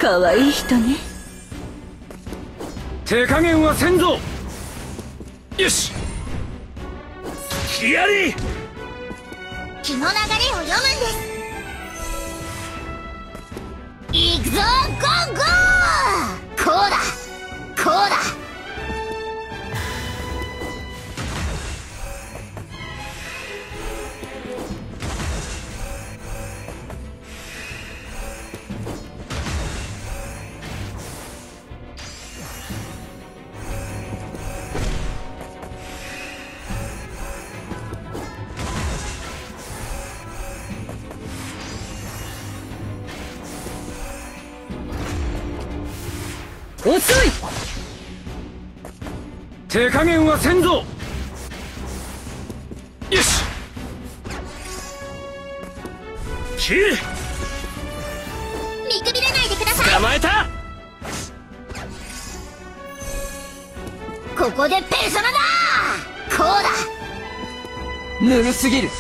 可愛い人ね。 手加減はせんぞ。よし、やり。 気の流れを読むんです。行くぞ、ゴーゴー。こうだこうだ。 遅い。 手加減はせんぞ。よし、切る。 見くびらないでください。 捕まえた。 ここでペルソナだ。こうだ。 ぬるすぎる。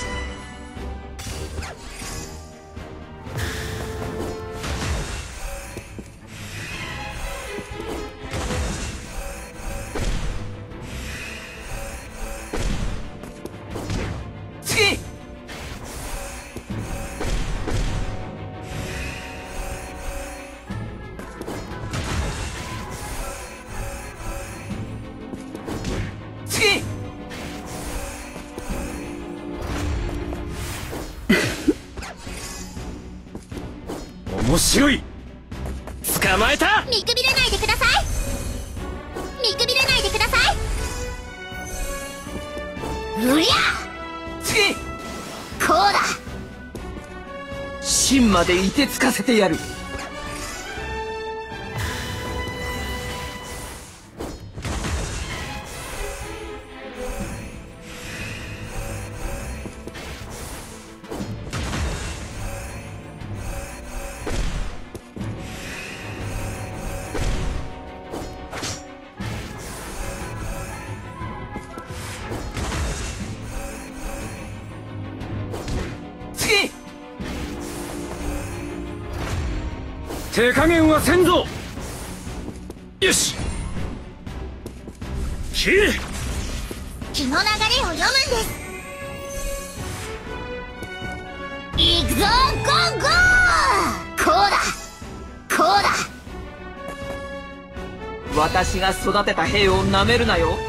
面白い。捕まえた。 見くびらないでください。見くびらないでください。うりゃ。こうだ。 芯まで凍てつかせてやる。 手加減はせんぞ。よし、切る。 気の流れを読むんです。行くぞ、ゴーゴー。こうだこうだ。 私が育てた兵をなめるなよ。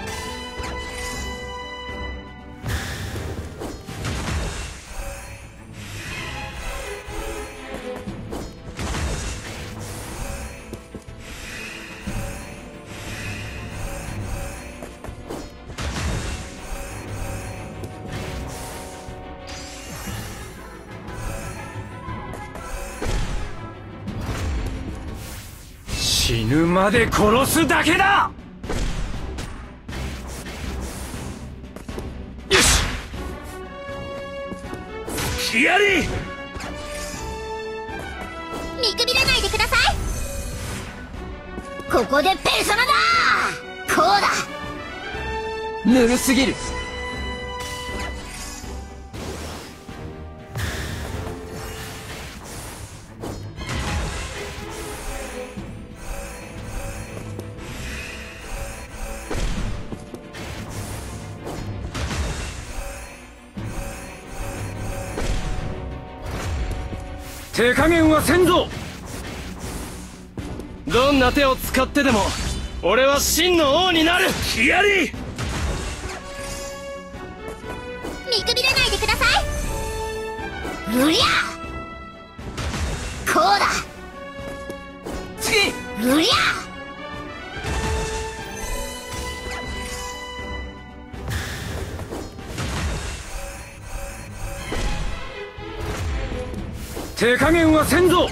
死ぬまで殺すだけだ。よし、やり。 見くびらないでください。ここでペルソナだ。こうだ。 ぬるすぎる。 手加減はせんぞ。どんな手を使ってでも俺は真の王になる。やり。 見くびらないでください。うりゃ。こうだ。うりゃ。 手加減はせんぞ。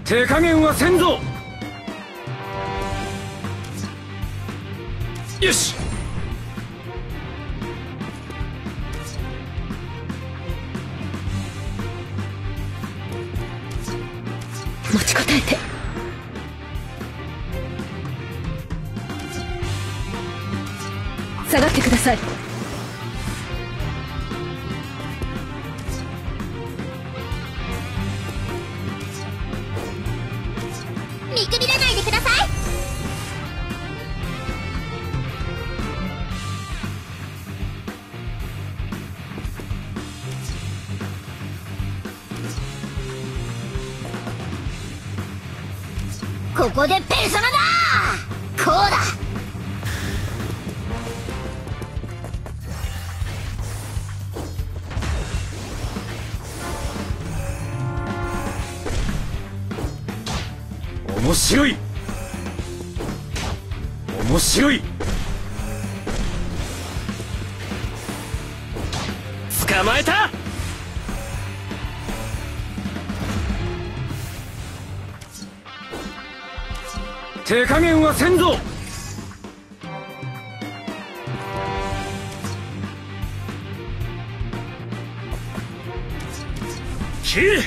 手加減はせんぞ。よし。 持ちこたえて。下がってください。見くびらないでください。ここでペルソナだ。こうだ。 面白い。面白い。捕まえた。手加減はせんぞ。切れ。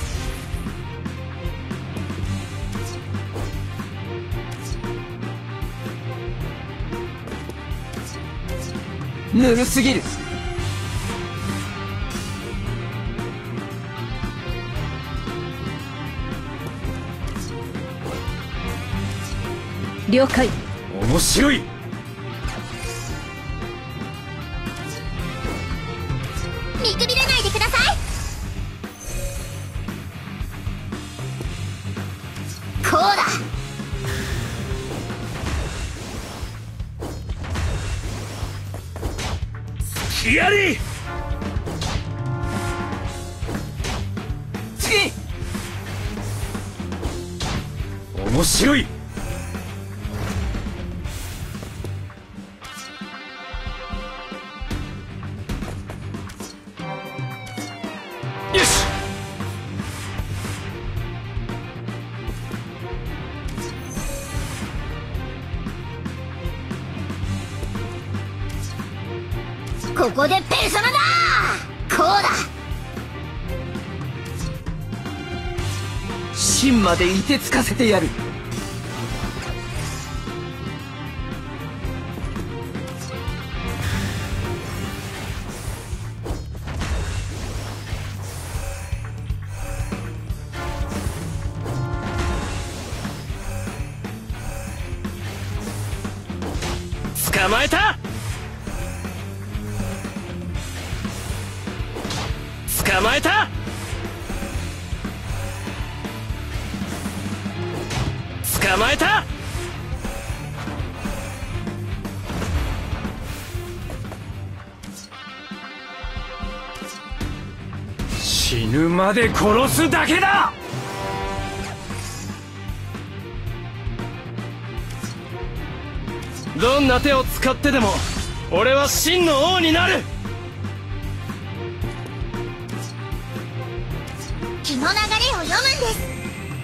ぬるすぎる。 了解。 面白い。 見くびらないでください。こうだ。 きやり。 次。 面白い。よし。 ここでペルソナだ。こうだ。 芯まで凍てつかせてやる。 捕まえた。捕まえた。捕まえた。死ぬまで殺すだけだ。どんな手を使ってでも俺は真の王になる。 気の流れを読むんです。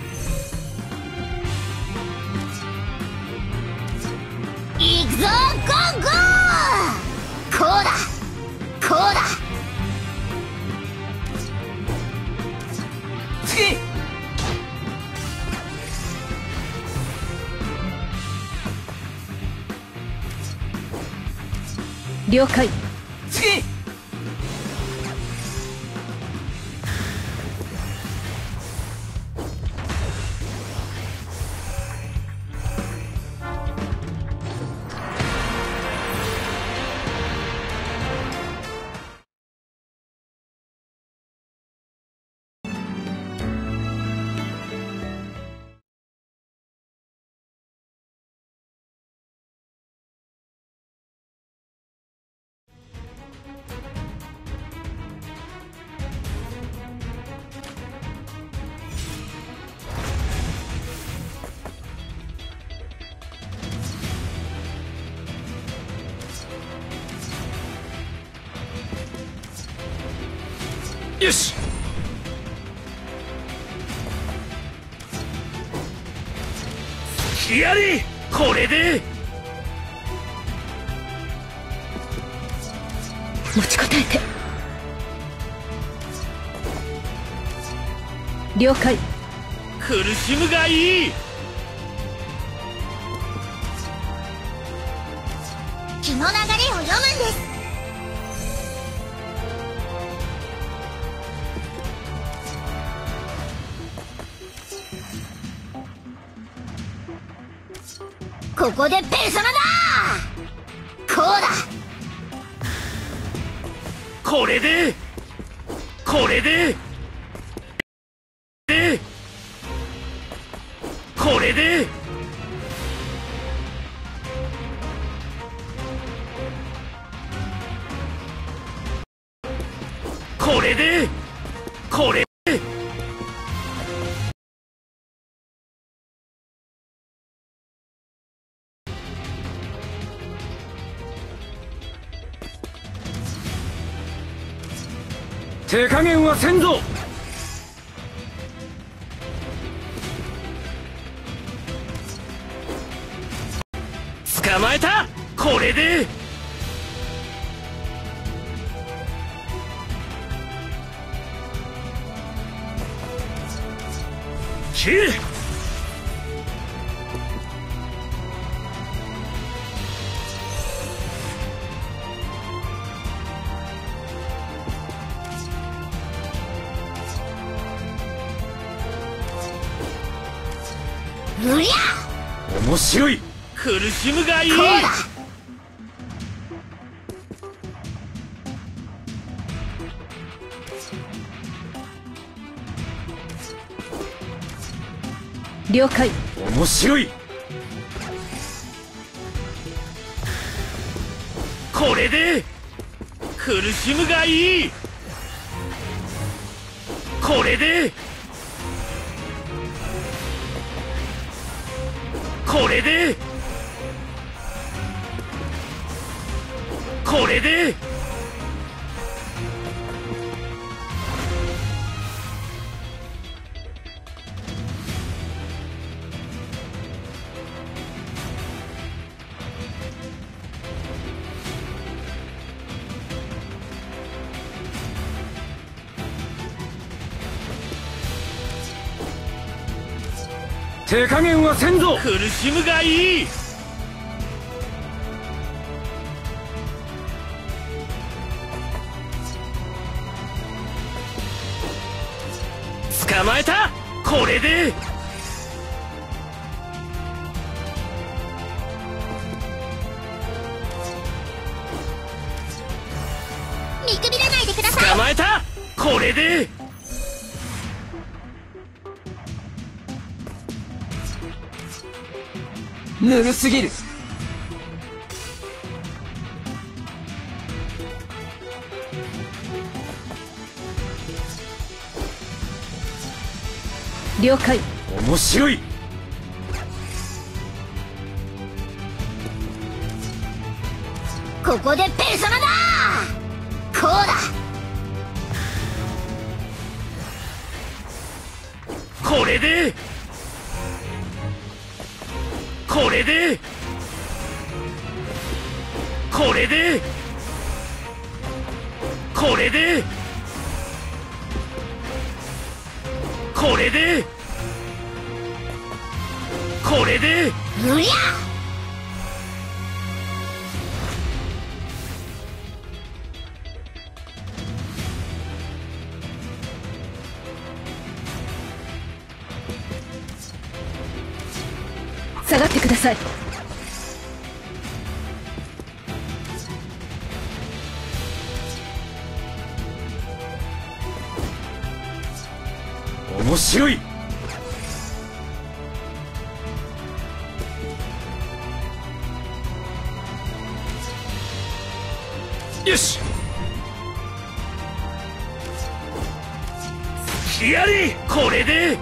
行くぞゴーゴー。こうだ。こうだ。 次。 了解。 次。 よし。 ヒアリこれで持ちこたえて。了解。 苦しむがいい。 気の流れを読むんです。ここでペルソナだ。こうだ。 これでこれでこれでこれでこれ手加減はせんぞ。捕まえた。これで切る。 うりゃ。 面白い。苦しむがいい。 こうだ。 了解。 面白い。これで苦しむがいい。これでこれでこれで手加減はせんぞ。苦しむがいい。捕まえた。これで見くびらないでください。 捕まえた。これでぬるすぎる。 了解。 面白い。 ここでペルソナだ。こうだ。 これでこれでこれでこれでこれでこれでうりゃ。 下がってください。 面白い。よし。ヒアリこれで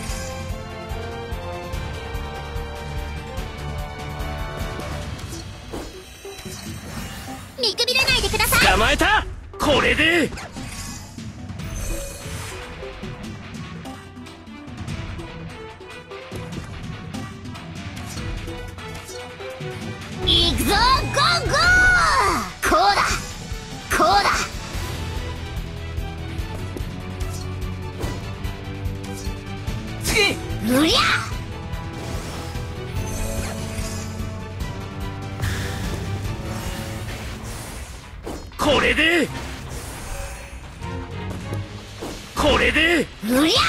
見くびらないでください。 捕まえた。これでゴー。こうだこうだ。 次。 うりゃ。 これでこれでうりゃ。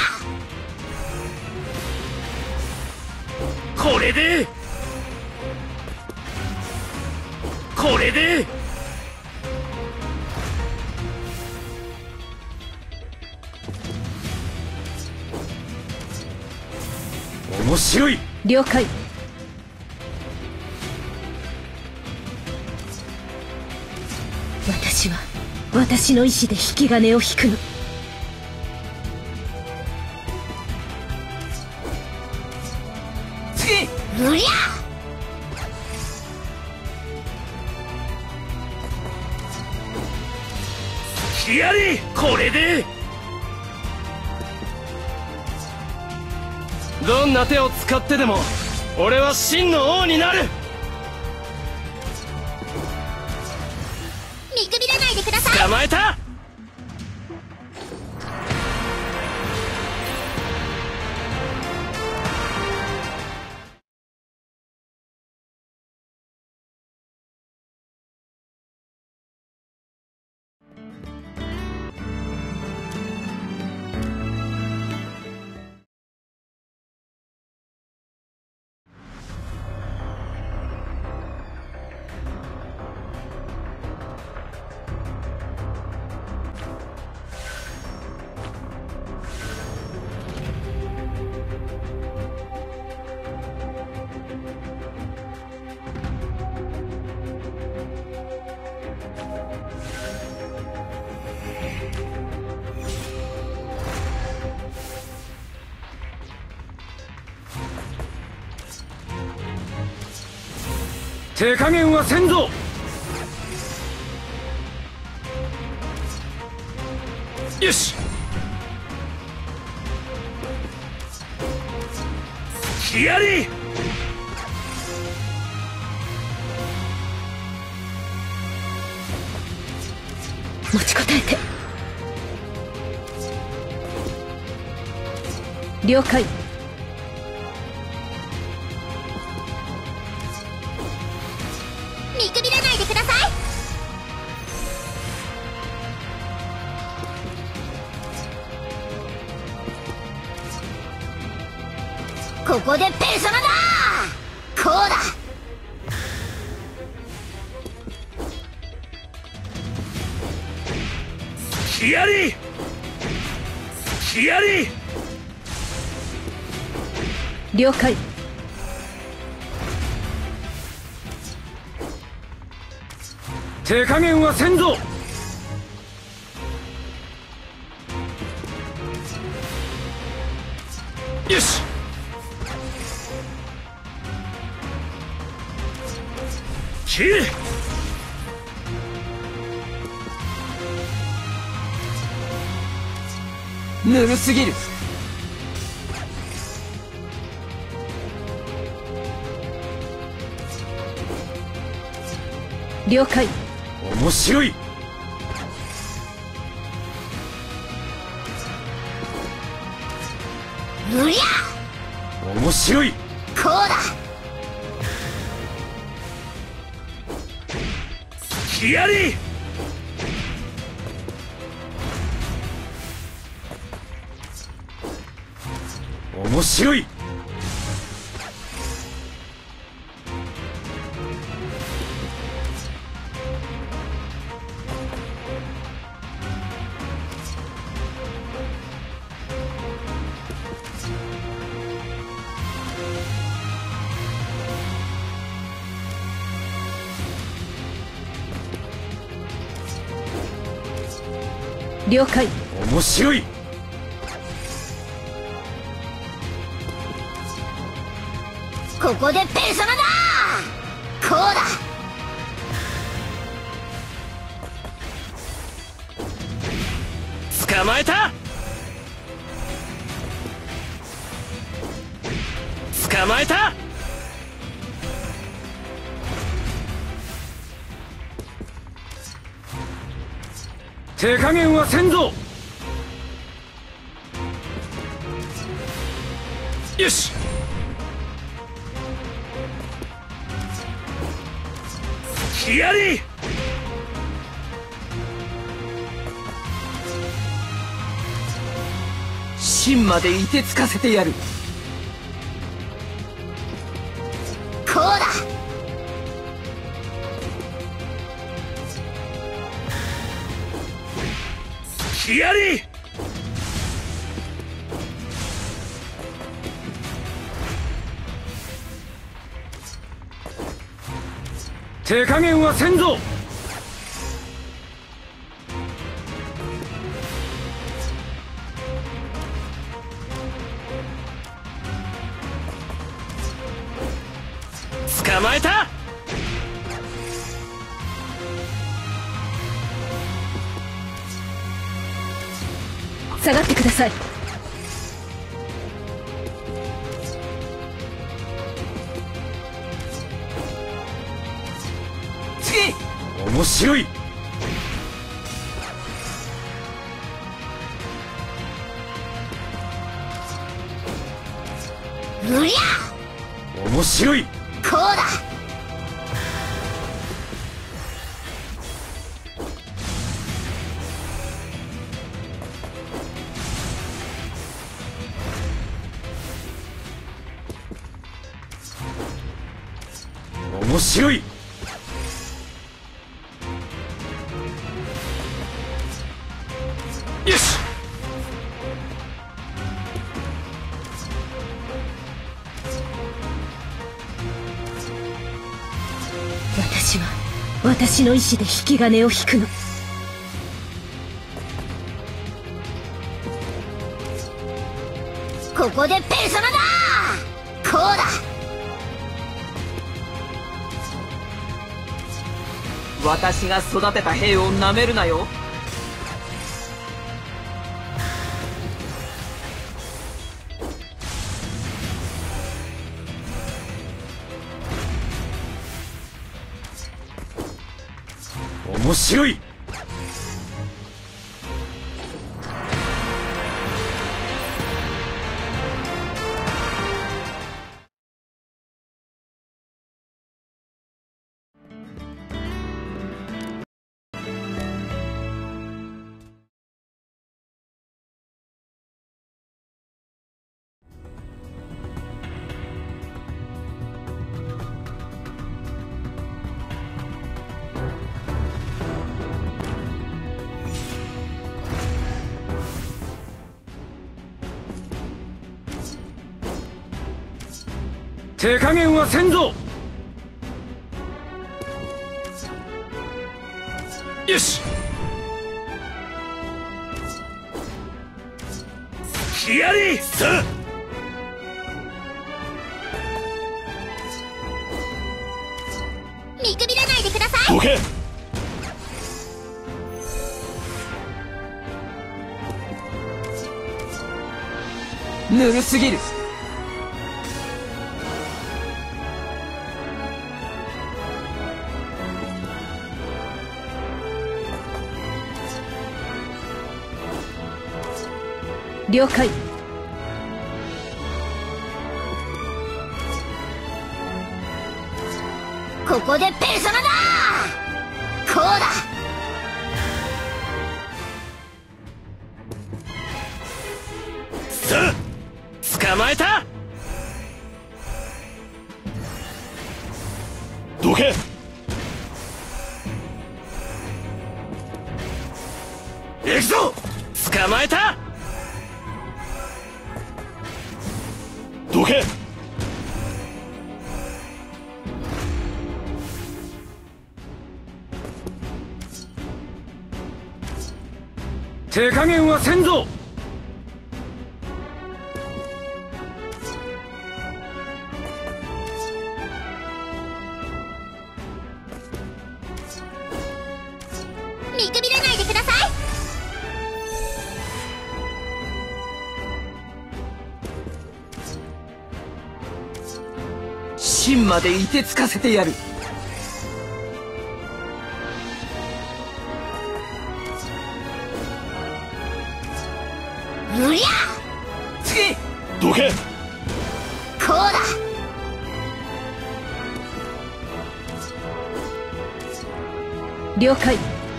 これでこれで面白い。 了解。私は私の意志で引き金を引くの。 次。 うりゃ。 やりこれでどんな手を使ってでも俺は真の王になる。 見くびらないでください。 捕まえた。手加減はせんぞ。よし。やり持ちこたえて。了解。 見くびらないでください。ここでペルソナだ。こうだ。 やりやり了解。 手加減はせんぞ。よし。切れ。 ぬるすぎる。 了解。 面白い。 うりゃ。 面白い。 こうだ。 やり面白い。 了解。 面白い。 ここでペルソナだ。こうだ。 捕まえた。捕まえた。 手加減はせんぞ。よし。気あり。 芯まで凍てつかせてやる。 こうだ。 気あり。手加減はせんぞ。捕まえた。 下がってください。 次。 面白い。 うりゃ。 面白い。 こうだ。 面白い。よし。 私は私の意志で引き金を引くの。 ここでペルソナだ。こうだ。 私が育てた兵をなめるなよ。 面白い。手加減はせんぞ。よし。気あり。さあ。 見くびらないでください。 どけ。 ぬるすぎる。 了解。 ここでペルソナだ。こうだ。 さあ。捕まえた。どけ。行くぞ。捕まえた。どけ。手加減はせんぞ。 見くびらないでください。 芯まで凍てつかせてやる。 うりゃどけ。 こうだ。 了解。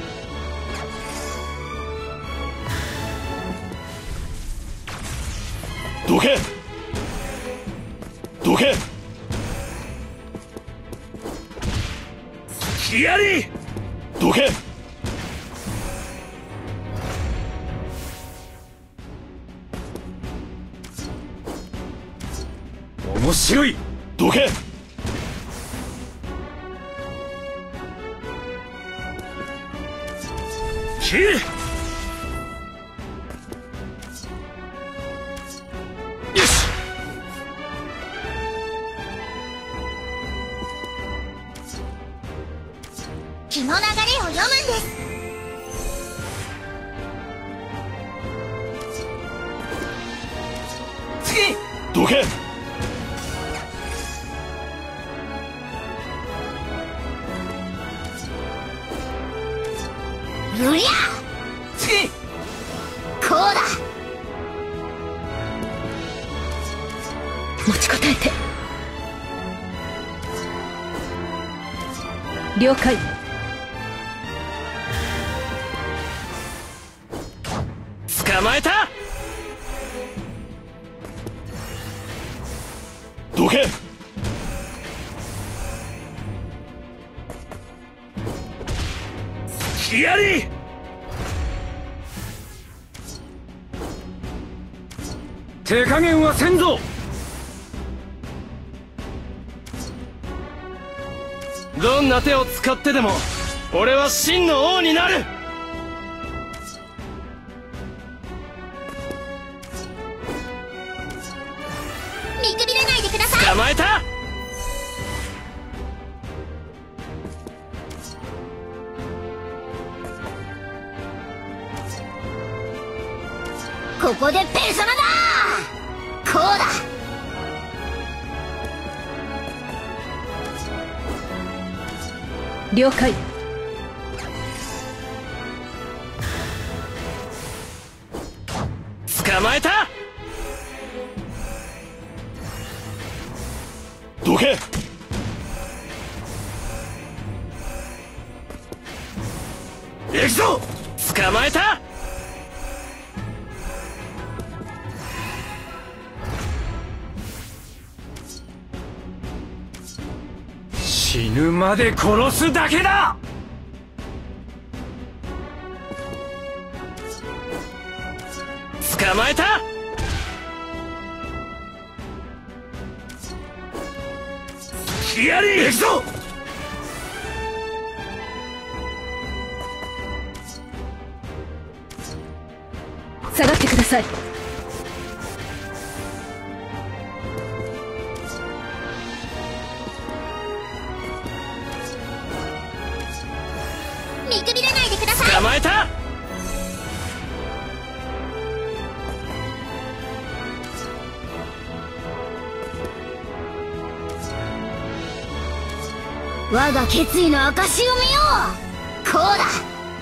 どけ。どけ。ヒアリ。どけ。面白い。どけ。切れ。よし。 気の流れを読むんです。 どけ。 うりゃこうだ。 持ちこたえて。了解。 捕まえた。どけ。ヒアリ。手加減はせんぞ。どんな手を使ってでも俺は真の王になる。 見くびらないでください。 捕まえた。 ここでペルソナだ。こうだ。 了解。 捕まえた。どけ。行くぞ。捕まえた。死ぬまで殺すだけだ。捕まえた。ヒアリ。行くぞ。 下がってください。 見くびらないでください。 捕まえた。 我が決意の証を見よう。こうだ。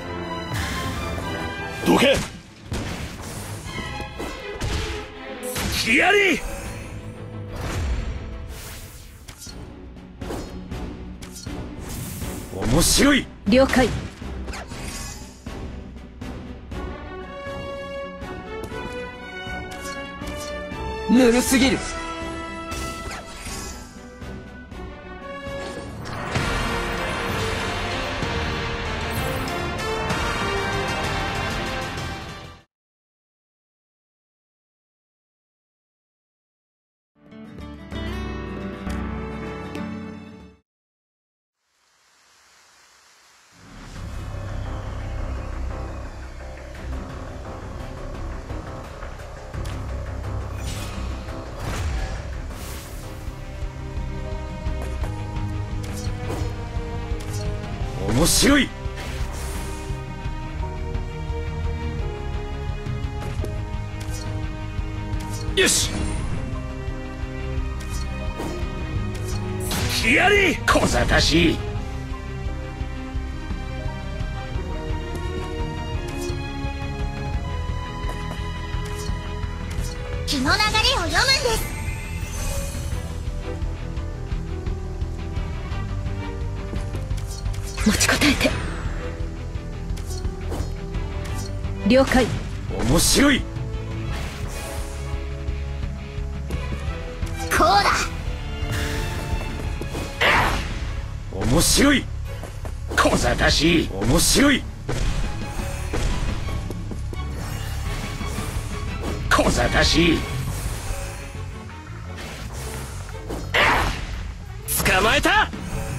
どけ。ヒアリ。面白い。 了解。 ぬるすぎる。 面白い。よし。ヒアリ。こざたしい。 気の流れを読むんです。 持ちこたえて。了解。 面白い。 こうだ。 面白い。 小賢しい。 面白い。 小賢しい。 捕まえた。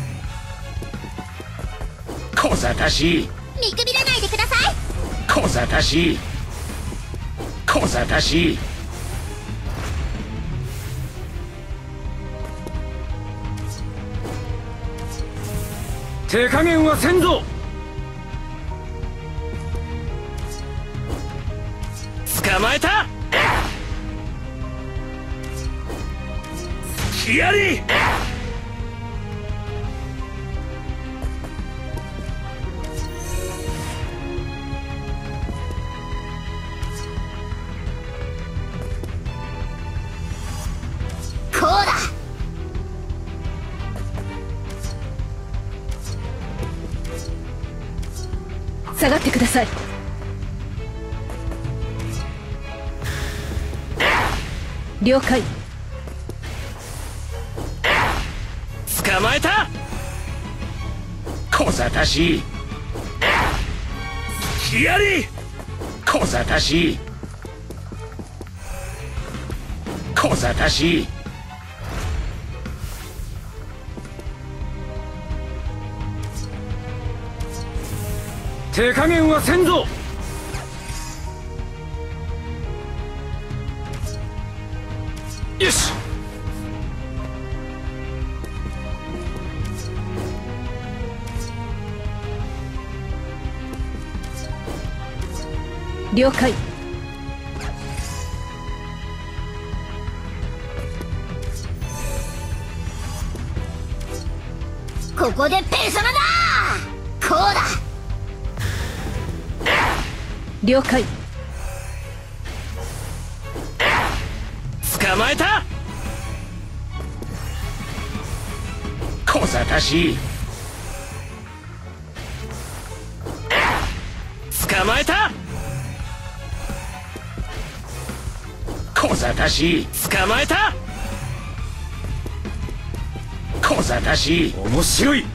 小賢しい。 見くびらないでください。 小賢しい。小賢しい。 手加減はせんぞ。捕まえた。 ヒアリ。 こうだ。 下がってください。了解。 捕まえた。 小賢しい。ヒアリ。小賢しい。小賢しい。 手加減はせんぞ。よし。 了解。 ここでペルソナだ。こうだ。 了解。 捕まえた。 小賢しい。 捕まえた。 小賢しい。 捕まえた。 小賢しい。 面白い。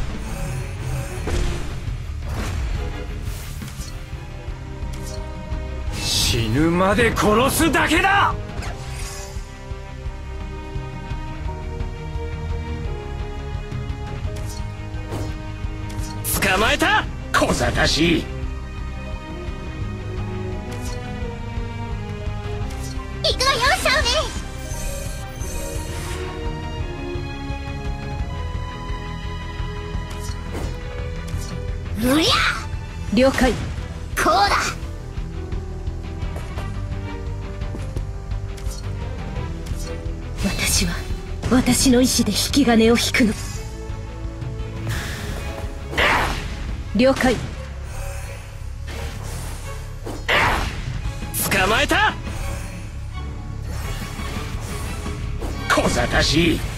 死ぬまで殺すだけだ。捕まえた。 小賢しい。 行くわよ、シャウメン。うりゃ。 了解。 こうだ。 私は私の意志で引き金を引くの。了解。 捕まえた。 小賢しい。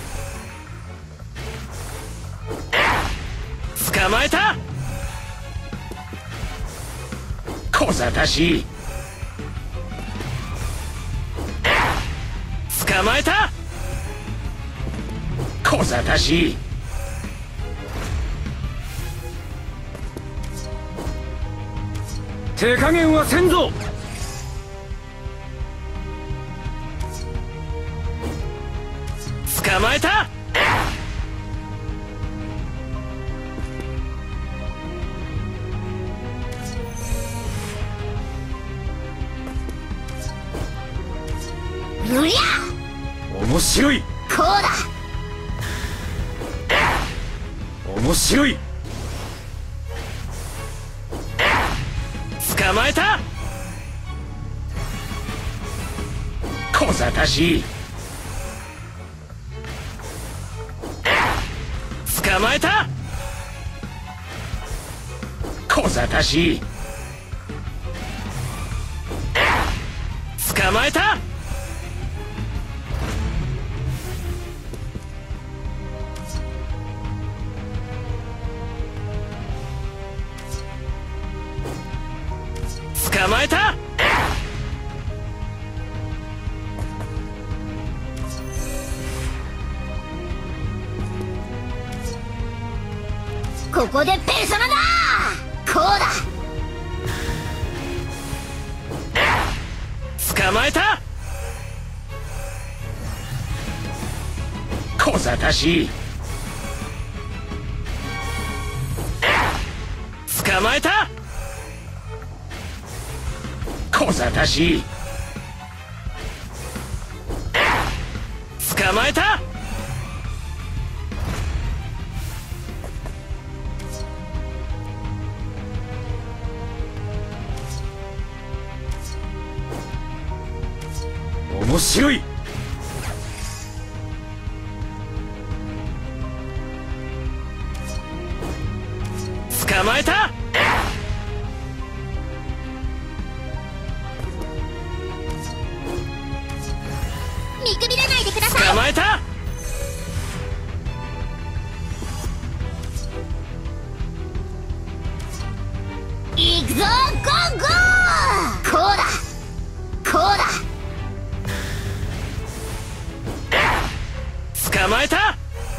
捕まえた。 小賢しい。 捕まえた。 小賢しい。 手加減はせんぞ。捕まえた。 うりゃ。 面白い。 こうだ。 面白い。捕まえた。 小賢しい。 捕まえた。 小賢しい。 捕まえた。捕まえた。 ここでペルソナだ。こうだ。 捕まえた。 小賢しい。 捕まえた。 小賢しい。 捕まえた。 面白い。捕まえた。 見くびらないでください。 捕まえた。 行くぞゴーゴー。こうだこうだ。 捕まえた。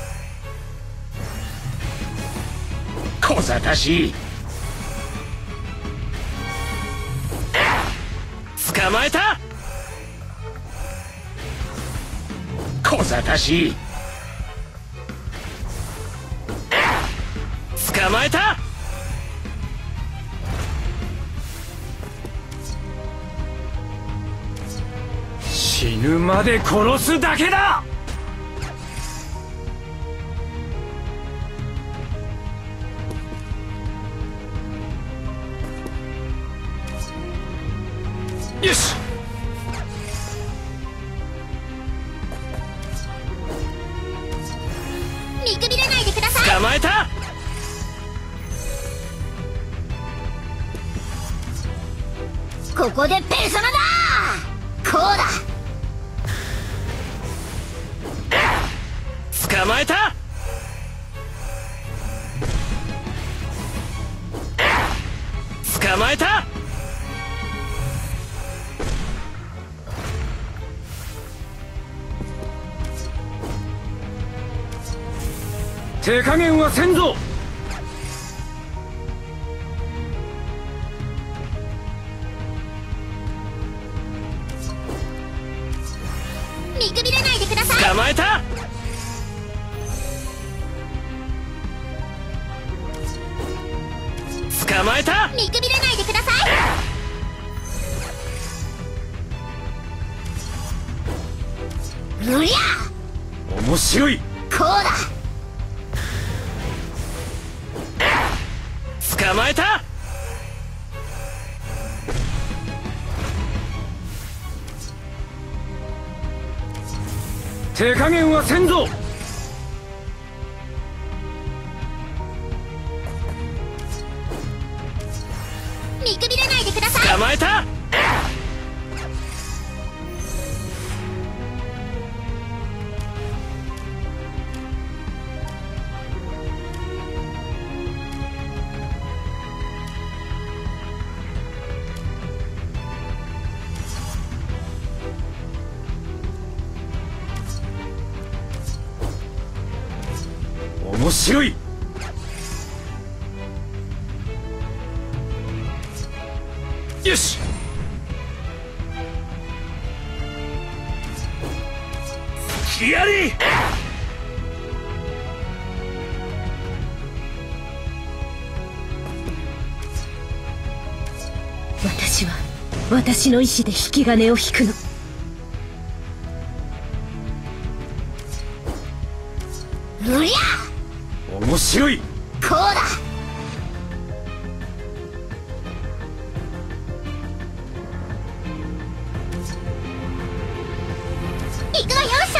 小賢しい。 捕まえた。 小賢しい。 捕まえた。死ぬまで殺すだけだ。よし。 見くびらないでください。 捕まえた。 ここでペルソナだ。こうだ。 捕まえた。捕まえた。手加減はせんぞ。 見くびらないでください。 捕まえた。捕まえた。 見くびらないでください。うりゃ。 面白い。 こうだ。 捕まえた。手加減はせんぞ。 見くびらないでください。 捕まえた。面白い。よし。やり。 私は私の意志で引き金を引くの。 うりゃ。 面白い。 こうだ。行くわよ少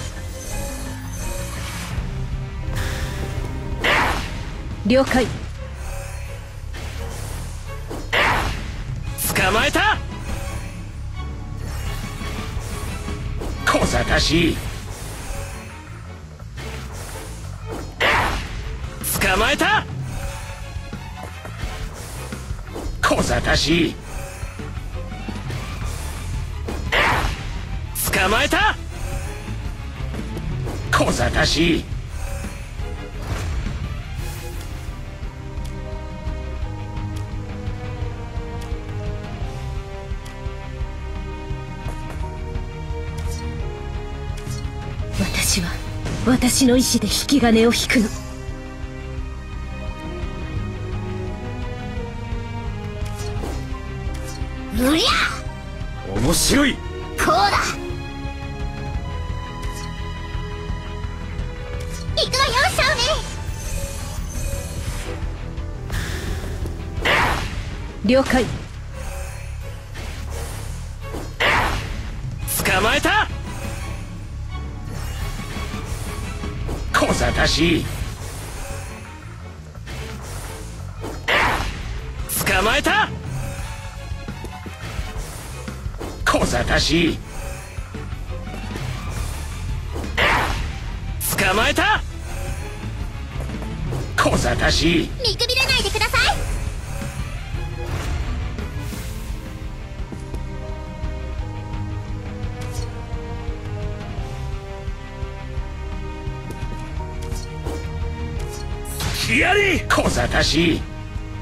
年。 了解。 捕まえた。 小賢しい。 捕まえた。 小賢しい。 捕まえた。 小賢しい。 私は私の意志で引き金を引くの。 うりゃ面白い。 こうだ。行くわよシャオネ。 了解。 捕まえた。 小賢しい。 捕まえた。 小賢しい。 捕まえた。 小賢しい。 見くびらないでください。 やり。 小賢しい。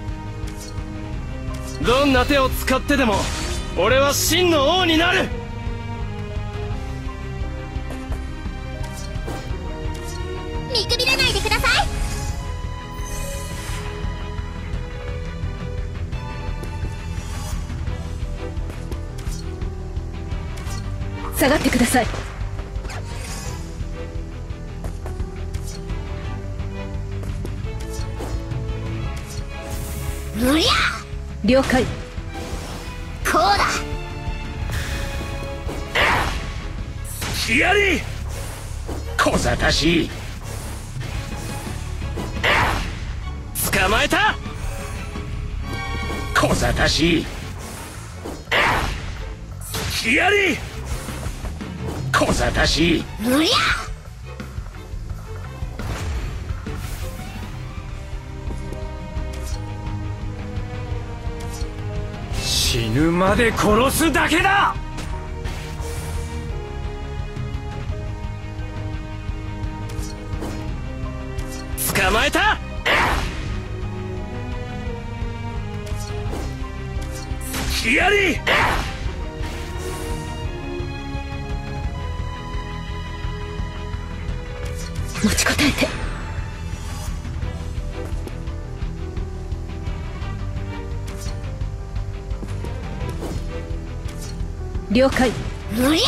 どんな手を使ってでも俺は真の王になる。 見くびらないでください。 下がってください。 うりゃ了解。 こうだ。 やり。 小賢しい。 捕まえた。 小賢しい。 やり。 小賢しい。 うりゃ死ぬまで殺すだけだ。捕まえた。やり。 持ちこたえて。了解。 うりゃ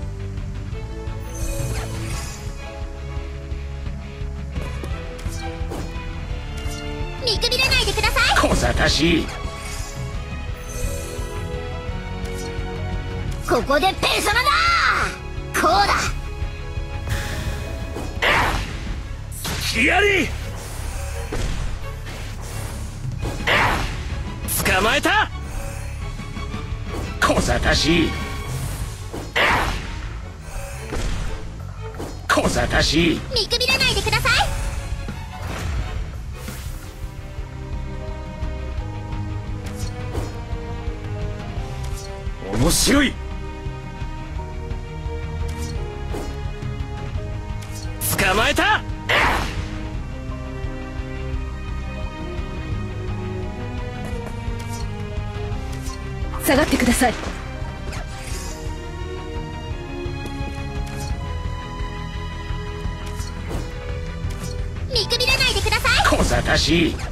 見くびらないでください。 小賢しい。 ここでペルソナだ。こうだ。 やり。捕まえた。 小賢しい。小賢しい。 見くびらないでください。 面白い。捕まえた。 下がってください。 見くびらないでください。 小賢しい。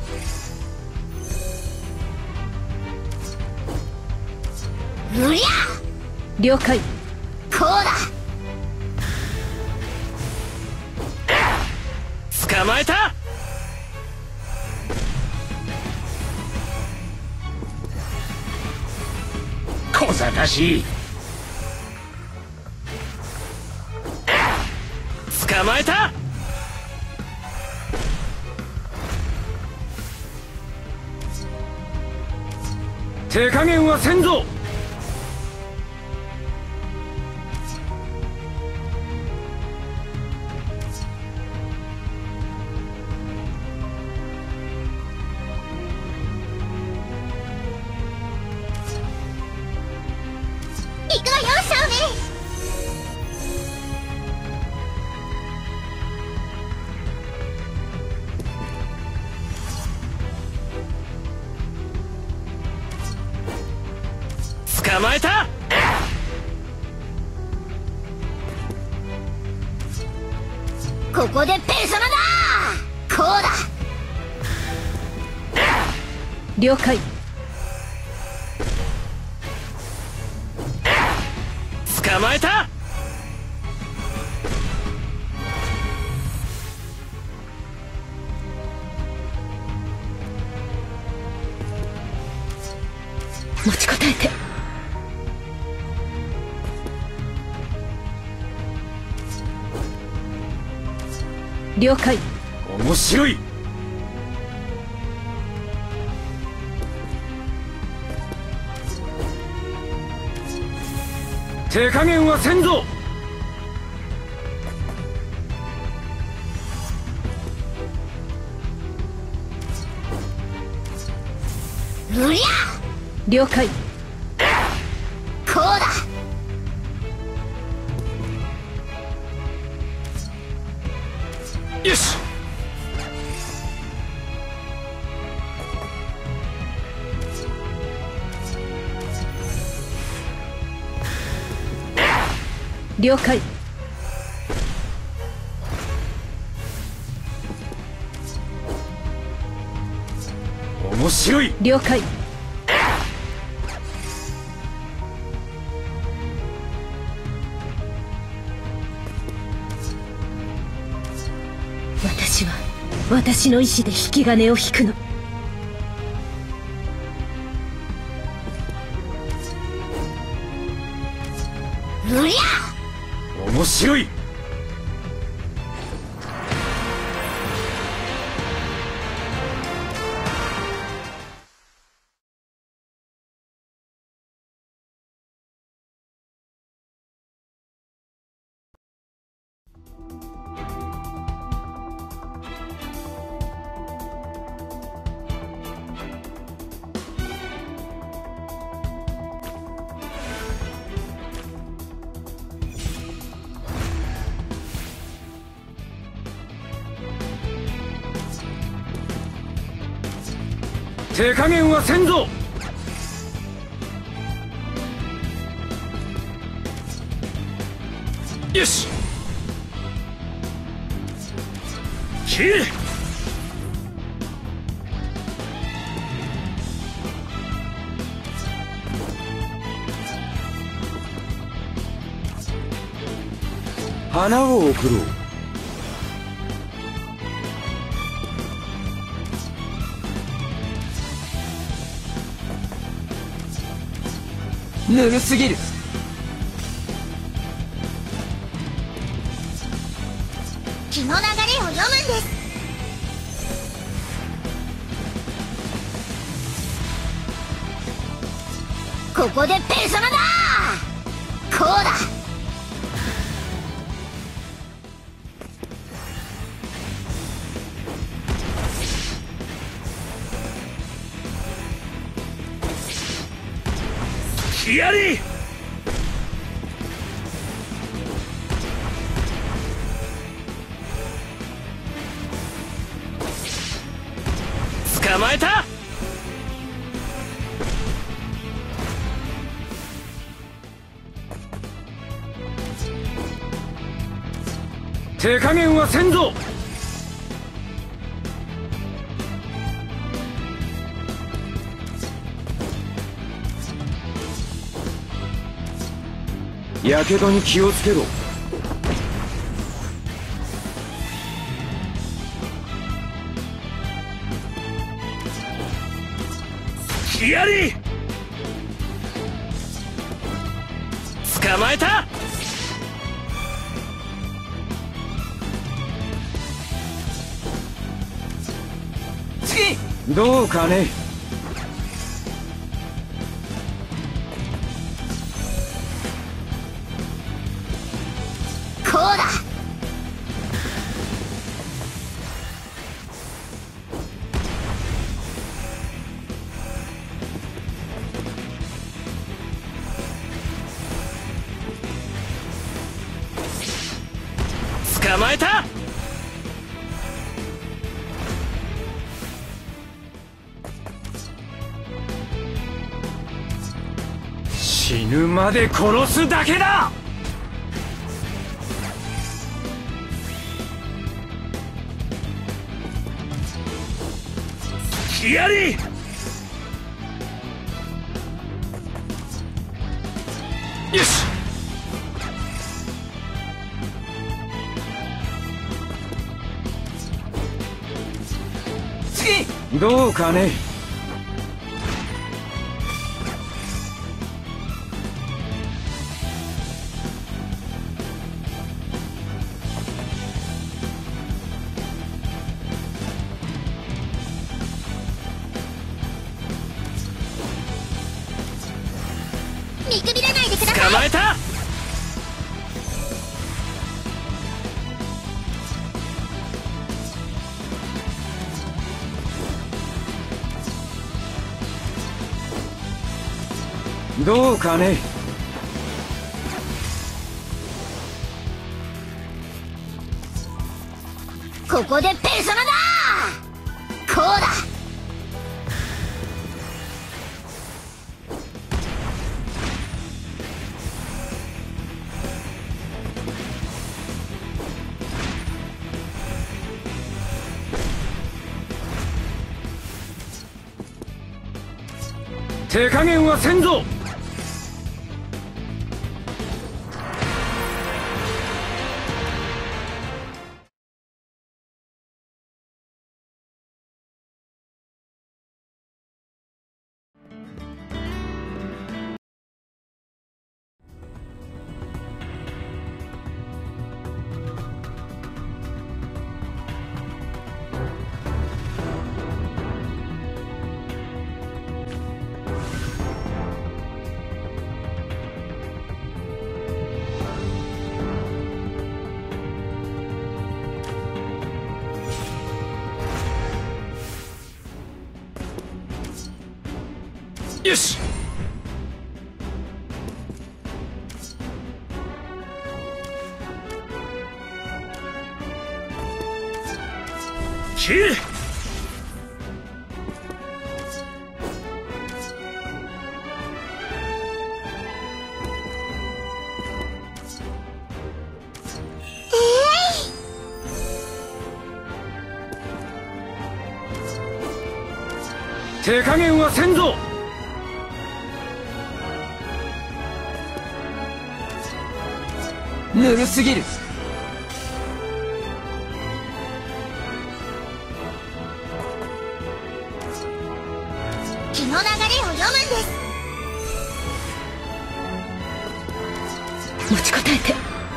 うりゃ了解。 こうだ。 捕まえた。 小賢しい。 捕まえた。手加減はせんぞ。 くわよシャオメ。 捕まえた。 ここでペルソナだ。こうだ。 了解。 捕まえた。 持ちこたえて。了解。 面白い。手加減はせんぞ。 うりゃ。 了解。 こうだ。 よし。 了解。 面白い。 了解。私は私の意志で引き金を引くの。 うりゃ。 面白い。手加減はせんぞ。よし。切れ。花を贈ろう。 ぬるすぎる。 気の流れを読むんです。ここでペルソナだ。こうだ。 やり。捕まえた。手加減はせんぞ。やけどに気をつけろ。やり。捕まえた。 次。 どうかね。 こうだ。 捕まえた。死ぬまで殺すだけだ。やり。よし。 次。 どうかね。 見くびらないでください。 捕まえた。どうかね。 ここでペルソナだ。こうだ。 手加減はせんぞ。よし。切れ。手加減はせんぞ。 ぬるすぎる。 気の流れを読むんです。 持ちこたえて。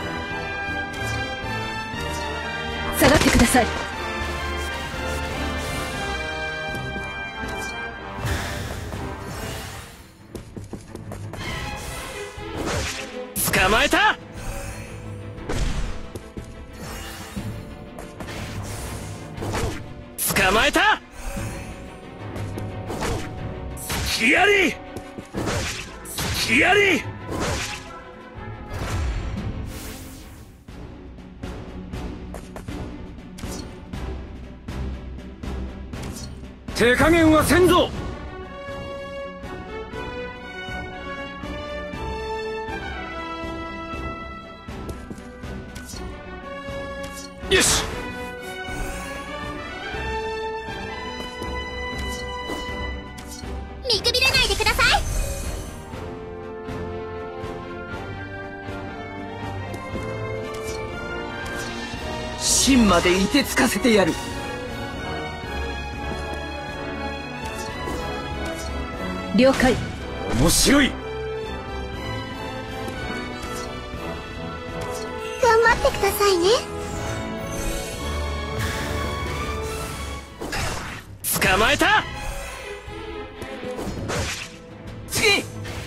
下がってください。 捕まえた。捕まえた。ヒヤリ。ヒヤリ。手加減はせんぞ。よし。 見くびらないでください。 芯まで凍てつかせてやる。 了解。 面白い。 頑張ってくださいね。 捕まえた。 次。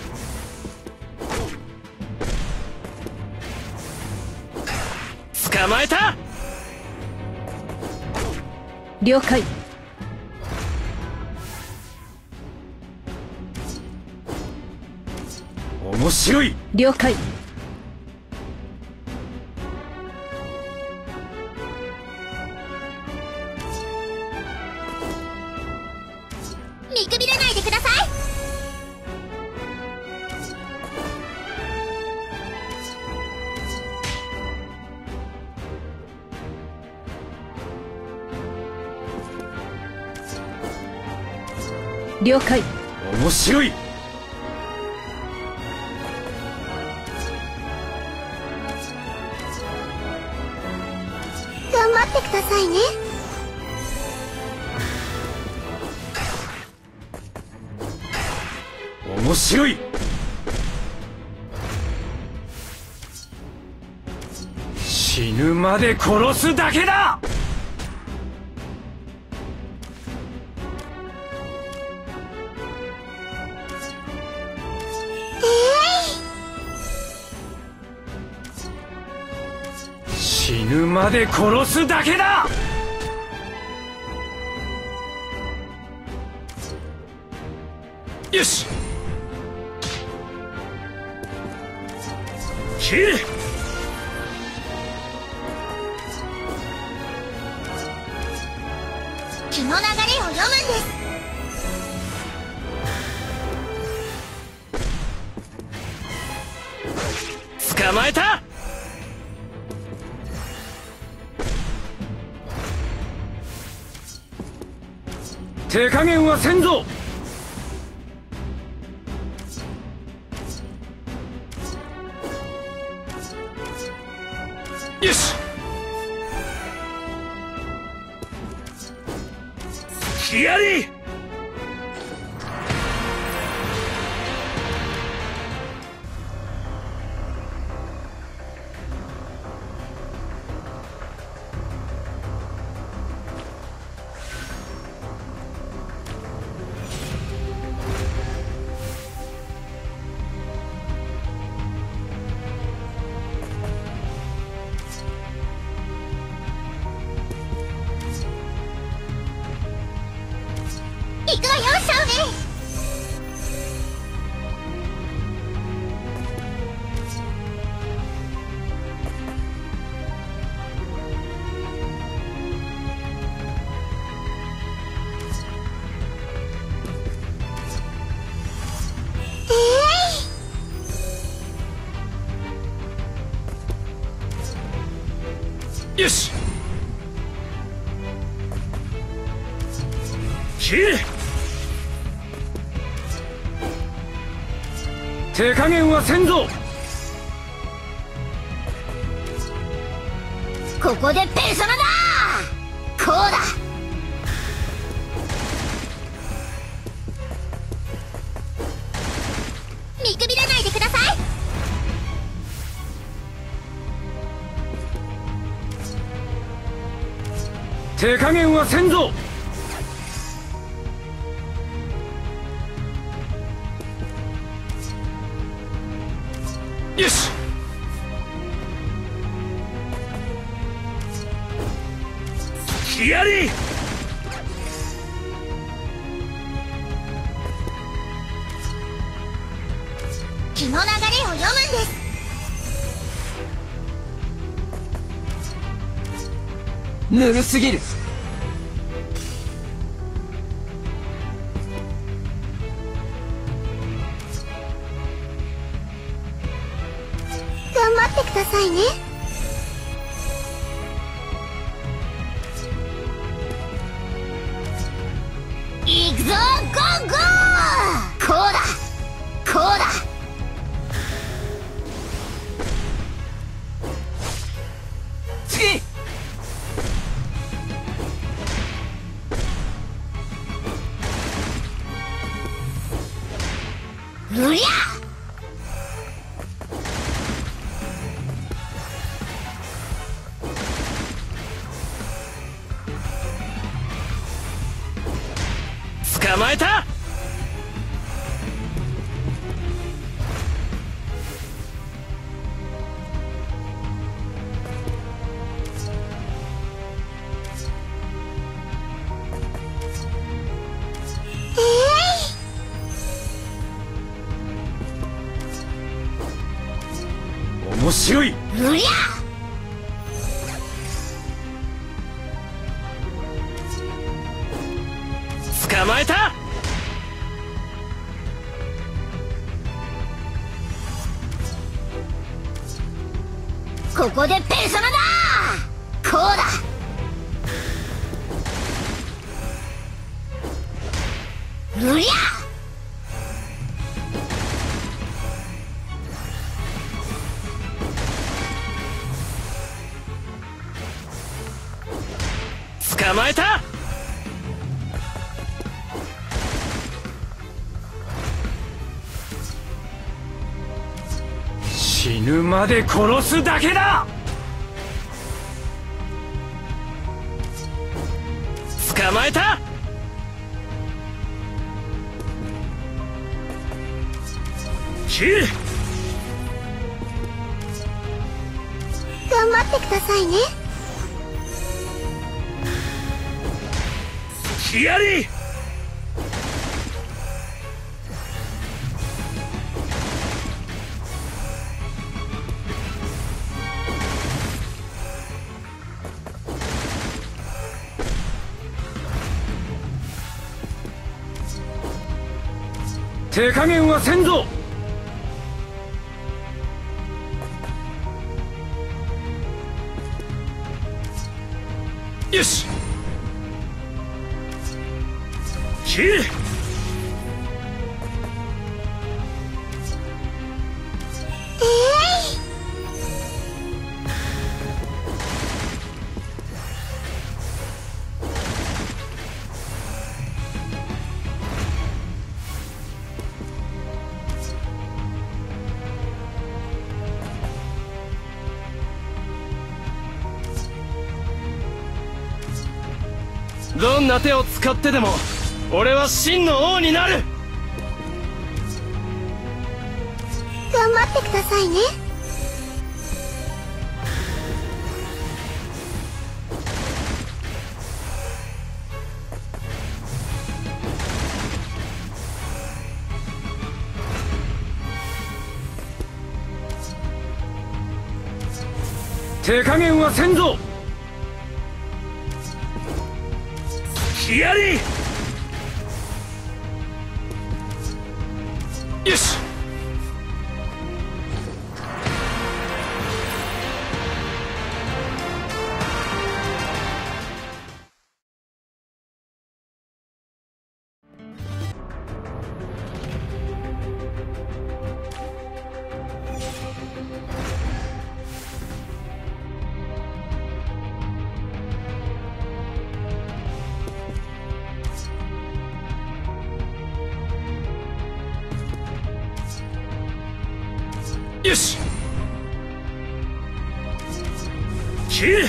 捕まえた。 了解。 面白い。 了解。 了解。 面白い。 頑張ってくださいね。 面白い。死ぬまで殺すだけだ。死ぬまで殺すだけだ。よし、切る。 気の流れを読むんです。 捕まえた。手加減はせんぞ。よし、きやり。 行くわよ、シャオメイ。 よし、切る。手加減はせんぞ。 ここでペルソナだ。こうだ。見くびらないでください。 手加減はせんぞ。よし、きやり。 気の流れを読むんです。 ぬるすぎる。 頑張ってくださいね。行くぞ、ゴーゴー。こうだ、こうだ。 次。 うりゃ。 捕まえた。面白い。 うりゃ。 捕まえた。 ここでペルソナだ。こうだ。うりゃ。 りゃ捕まえた。死ぬまで殺すだけだ。捕まえた。切る。 頑張ってくださいね。 ヒヤリ。手加減はせんぞ。よし。切る。どんな手を使ってでも俺は真の王になる。 頑張ってくださいね。 手加減はせんぞ。ヒヤリ。よし。よし。切る。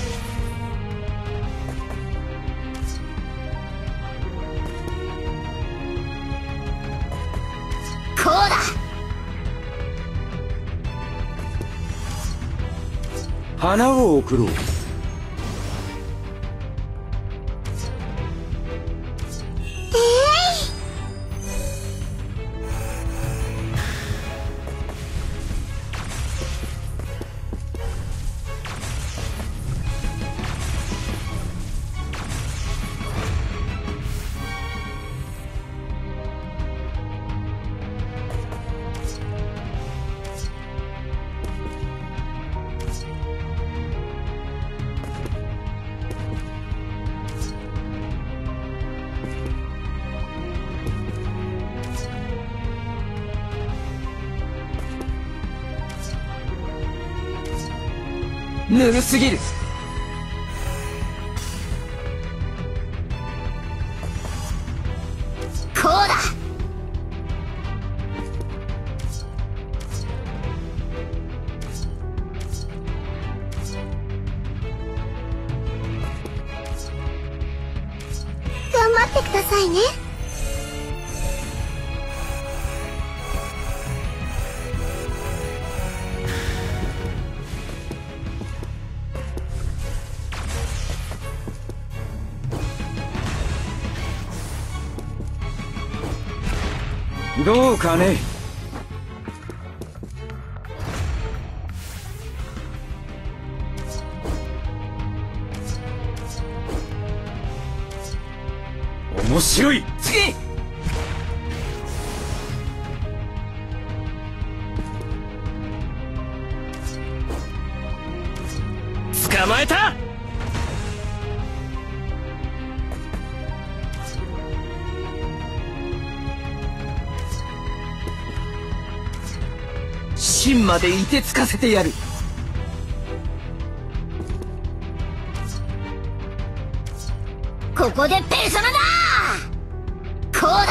こうだ。 花を送ろう。 ぬるすぎる。 こうだ。頑張ってくださいね。 どうかね。面白い。 次。 捕まえた。 真まで凍てつかせてやる。 ここでペルソナだ。こうだ。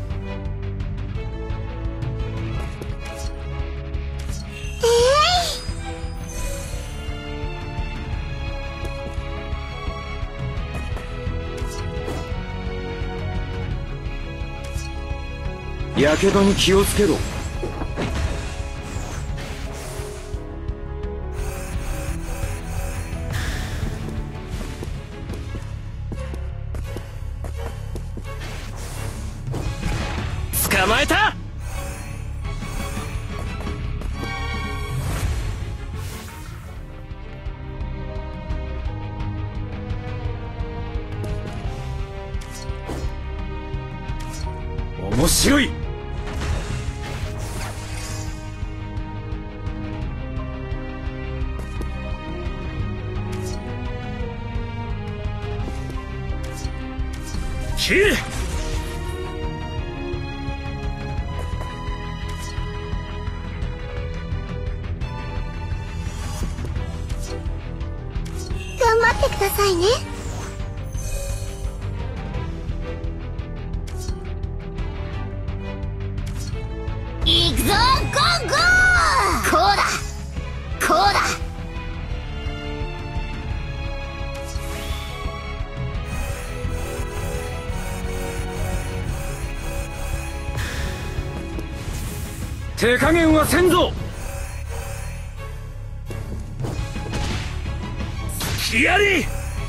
やけどに気をつけろ。捕まえた。面白い。切る。 頑張ってくださいね。行くぞゴーゴー。こうだこうだ。 手加減はせんぞ。やり。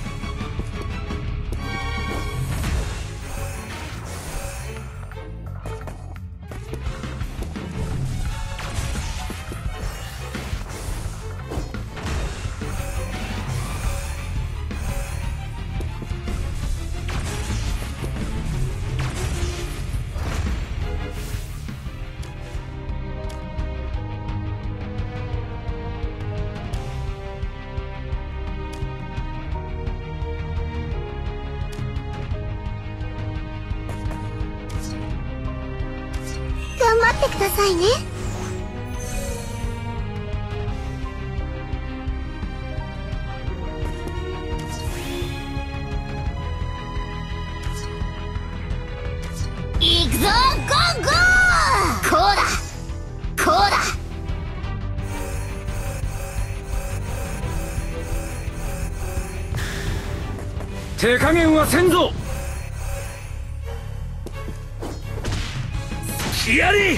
頑張ってくださいね。行くぞゴーゴー。こうだこうだ。 手加減はせんぞ。やり。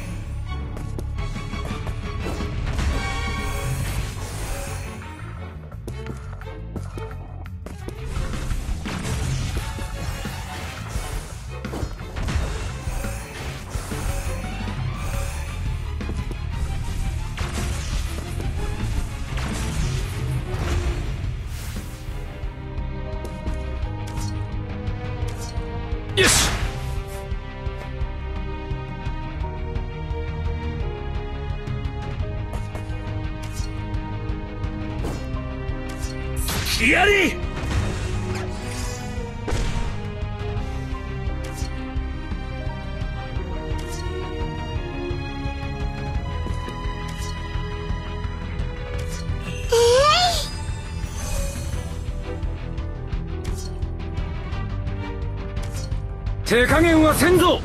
よし。やり。手加減はせんぞ。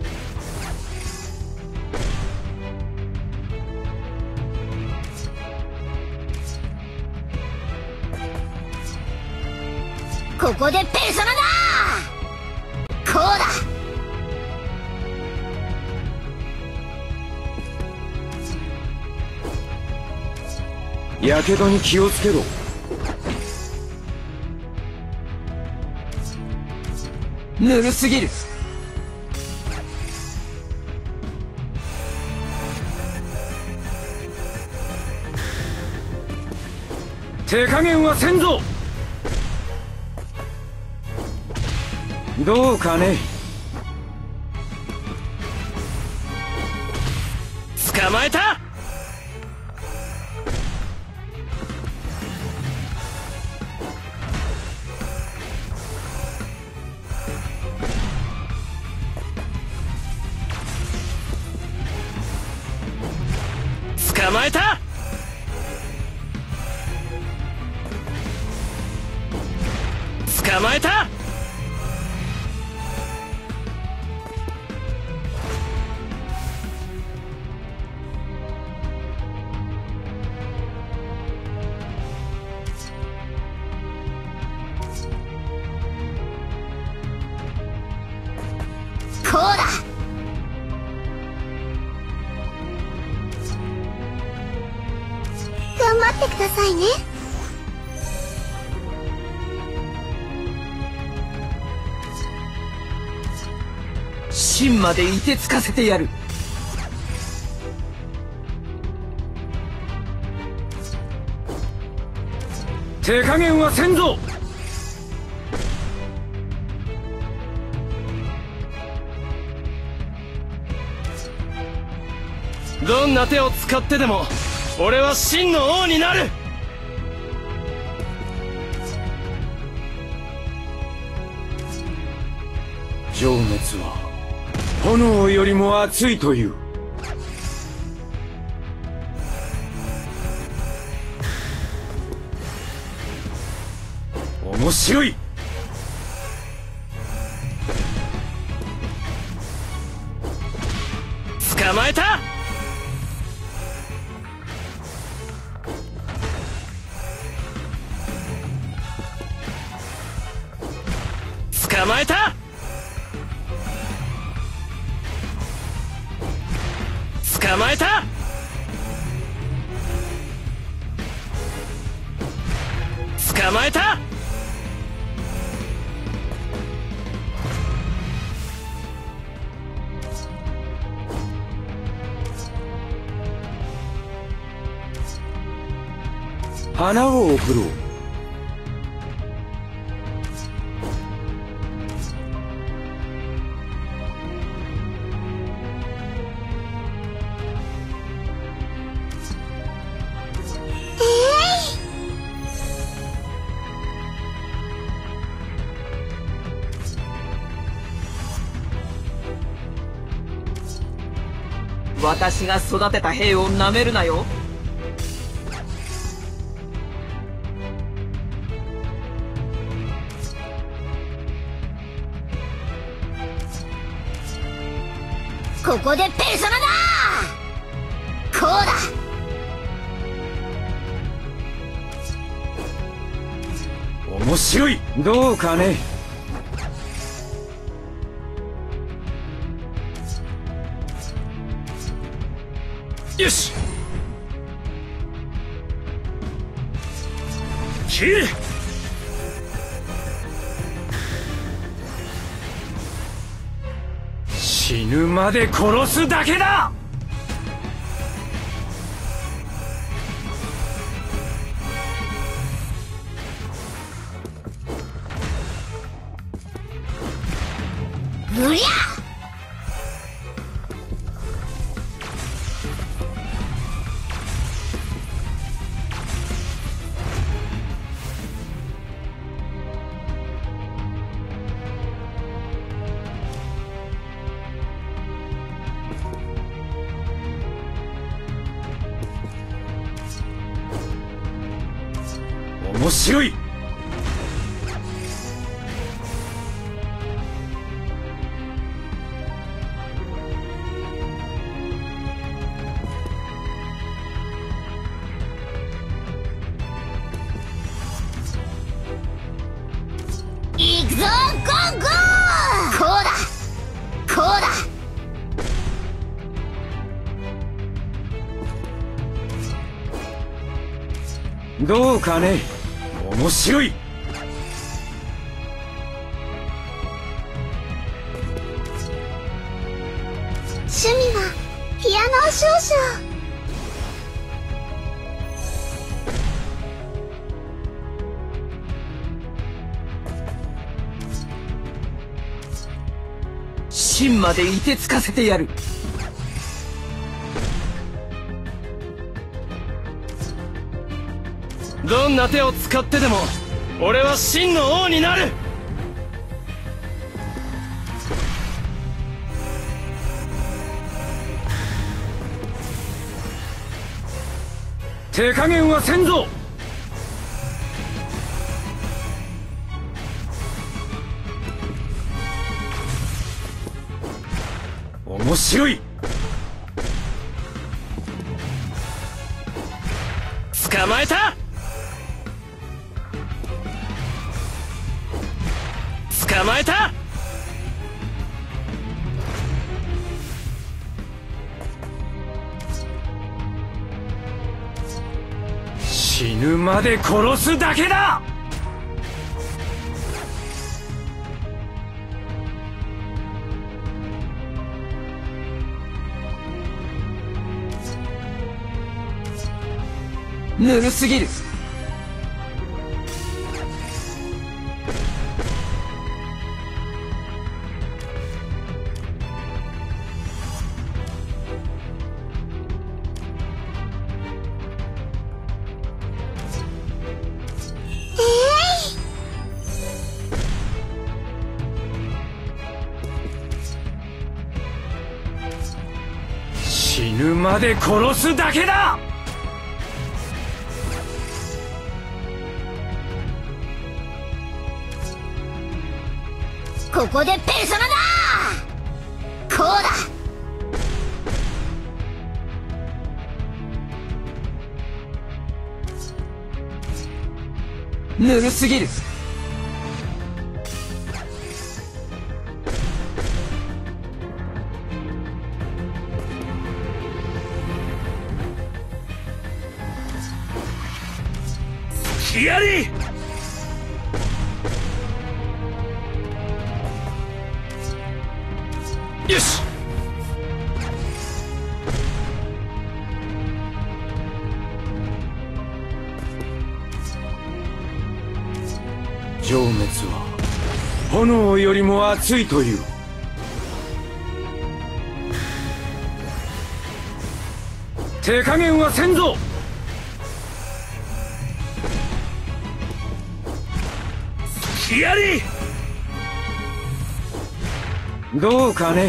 ここでペルソナだ。こうだ。 やけどに気をつけろ。 ぬるすぎる。 手加減はせんぞ。どうかね。捕まえた。 捕まえた。捕まえた。 こうだ。頑張ってくださいね。 芯まで凍てつかせてやる。 手加減はせんぞ。 どんな手を使ってでも俺は真の王になる。 情熱は炎よりも熱いという。面白い。 捕まえた。捕まえた。捕まえた。捕まえた。 花を贈ろう。 私が育てた兵をなめるなよ。 ここでペルソナだ。こうだ。 面白い。どうかね。 よし。切れ。 死ぬまで殺すだけだ。 うりゃ。 面白い。 行くぞゴーゴー。こうだ。こうだ。 どうかね。面白い。 趣味はピアノを少々。 芯まで凍てつかせてやる。 どんな手を使ってでも俺は真の王になる。 手加減はせんぞ。面白い。捕まえた。捕まえた。死ぬまで殺すだけだ。 ぬるすぎる。 死ぬまで殺すだけだ。 ここでペルソナだ。こうだ。 ぬるすぎる。 やり。よし。情熱は炎よりも熱いという。手加減はせんぞ。やり。どうかね。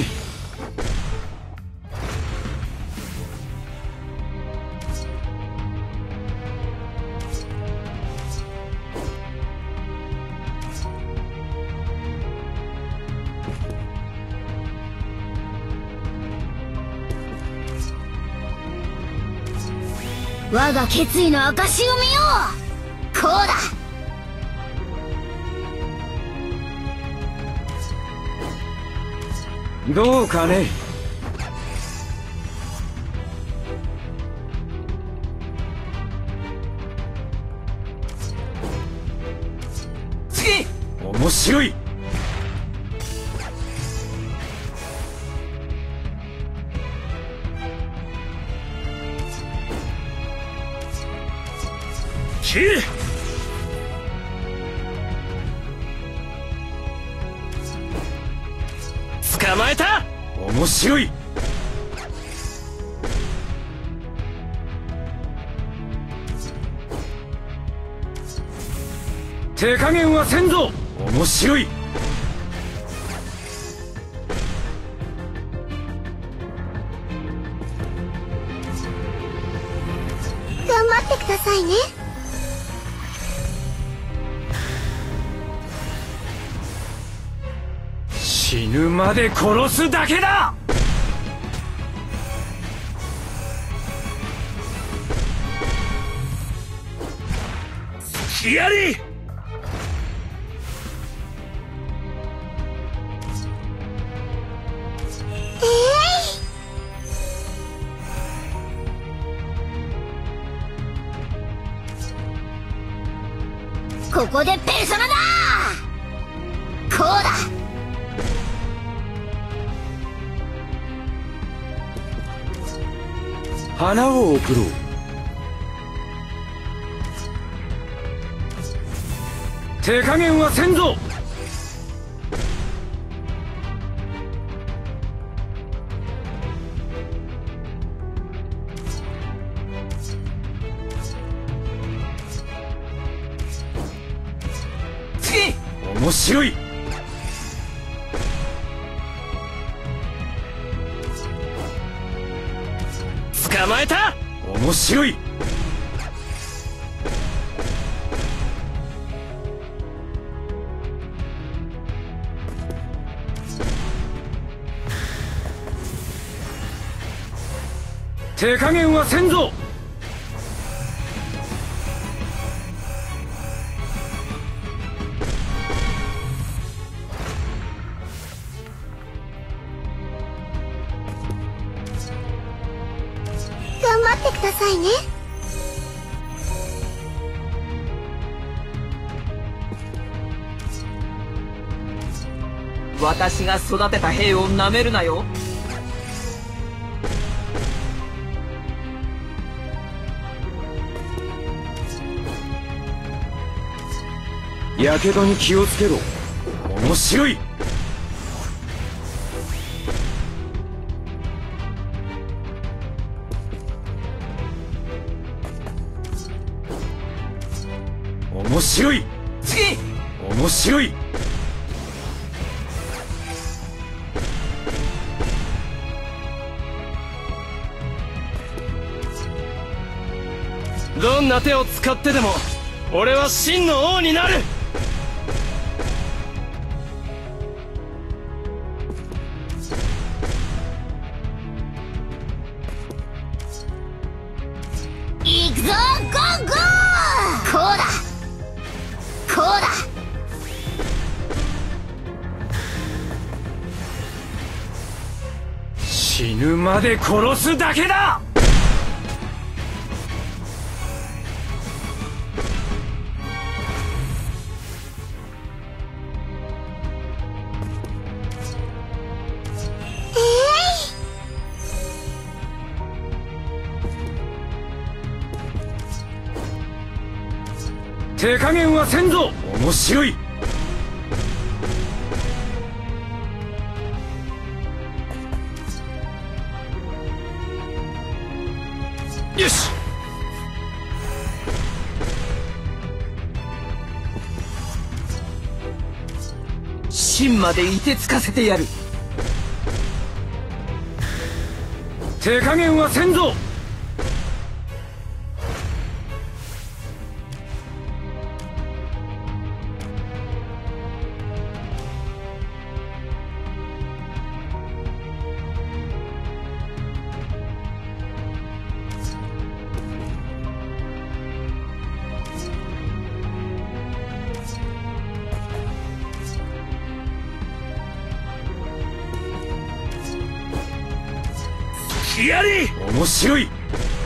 我が決意の証を見よう。こうだ。 どうかね。 次。 面白い。切る。捕まえた。面白い。手加減はせんぞ。面白い。 頑張ってくださいね。 死ぬまで殺すだけだ。やり。 ここでペルソナだ。こうだ。 花を贈ろう。手加減はせんぞ。 次。 面白い。捕まえた。面白い。 手加減はせんぞ。 頑張ってくださいね。 私が育てた兵をなめるなよ。 やけどに気をつけろ。面白い。面白い。 次。 面白い。どんな手を使ってでも俺は真の王になる。 行くぞゴーゴー。こうだこうだ。 死ぬまで殺すだけだ。手加減はせんぞ。面白い。よし。 芯まで凍てつかせてやる。 手加減はせんぞ。やれ。面白い。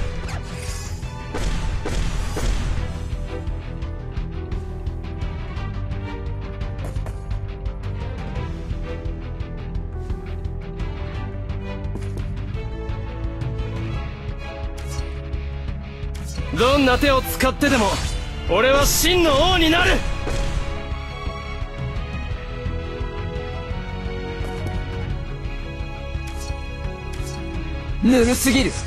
どんな手を使ってでも俺は真の王になる。 ぬるすぎる。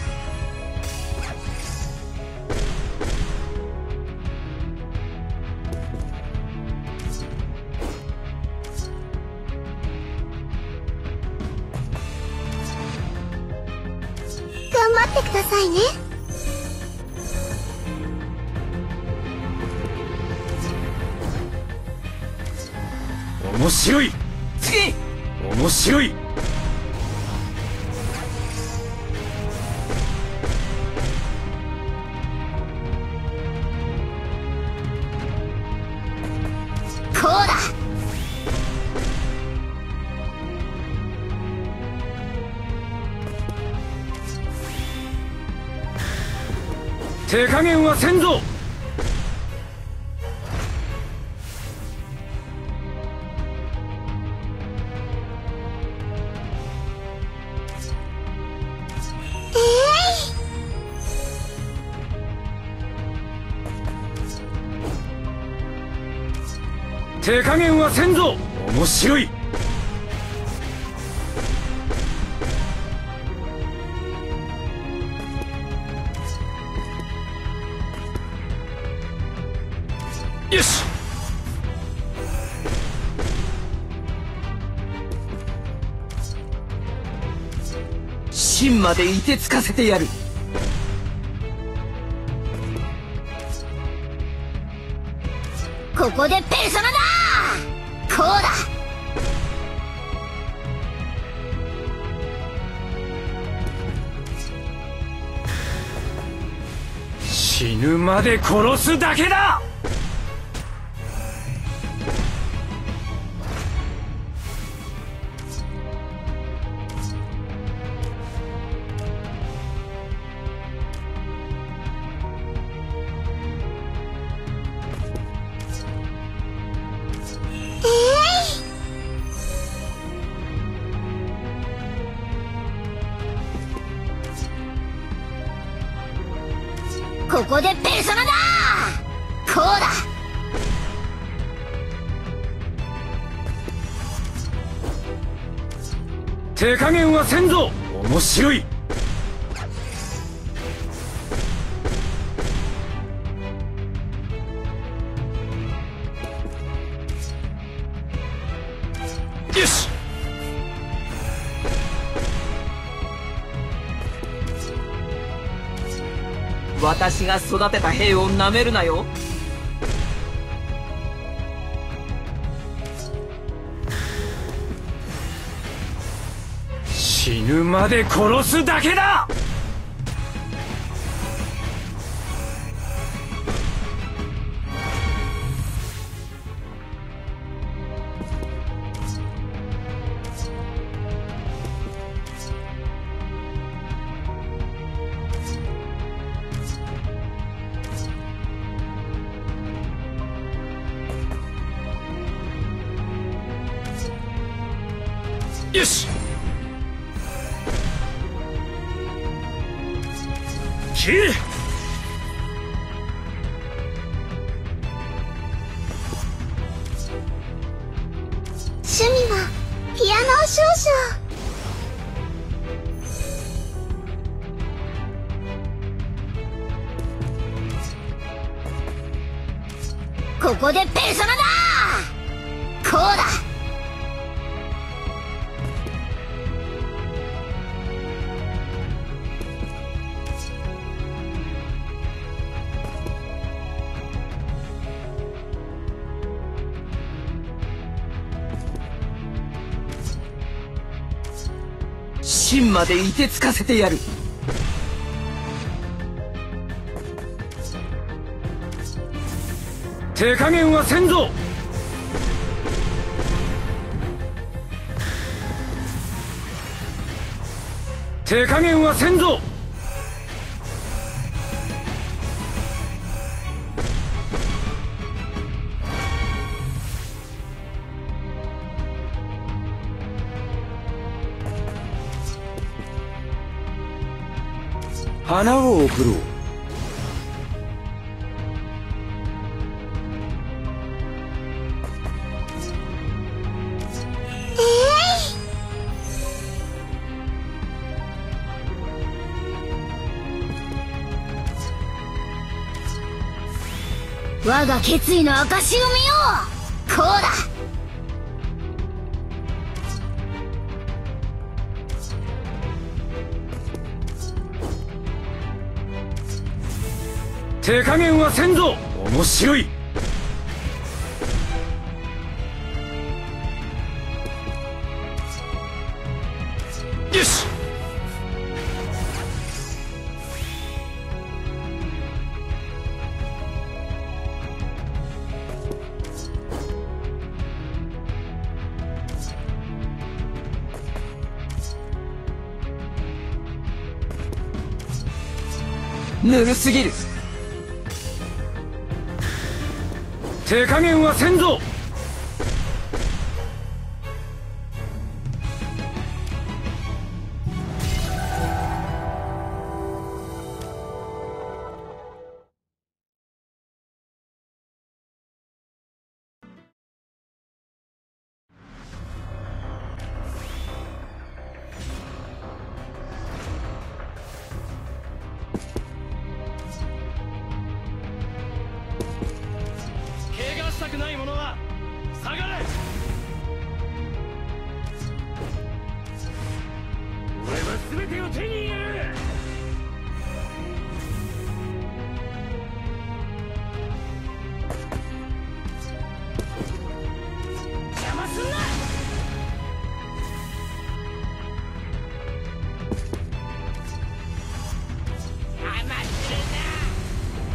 頑張ってくださいね。 面白い。 次。 面白い。 こうだ。 手加減はせんぞ。手加減はせんぞ。面白い。よし。 芯まで凍てつかせてやる。 ここでペルソナだ。こうだ。 死ぬまで殺すだけだ。 ここでペルソナだ。こうだ。 手加減はせんぞ。面白い。よし。 私が育てた兵をなめるなよ。 死ぬまで殺すだけだ。よし。切れ。 趣味はピアノを少々。ここでペルソナだ。こうだ。 芯まで凍てつかせてやる。 手加減はせんぞ。手加減はせんぞ。花を贈ろう。 我が決意の証を見よう。こうだ。 手加減はせんぞ。面白い。よし。 ぬるすぎる。 手加減はせんぞ。怪我したくない者は下がれ。俺は全てを手に入れる。邪魔すんな。甘ってるな。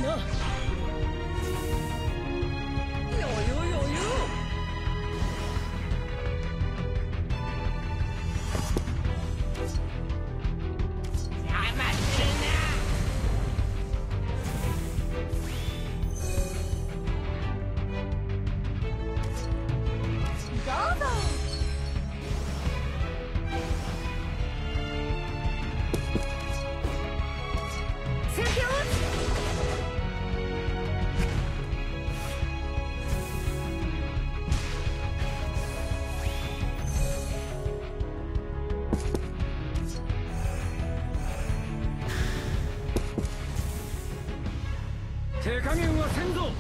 な。余裕余裕。 手加減はせんぞ。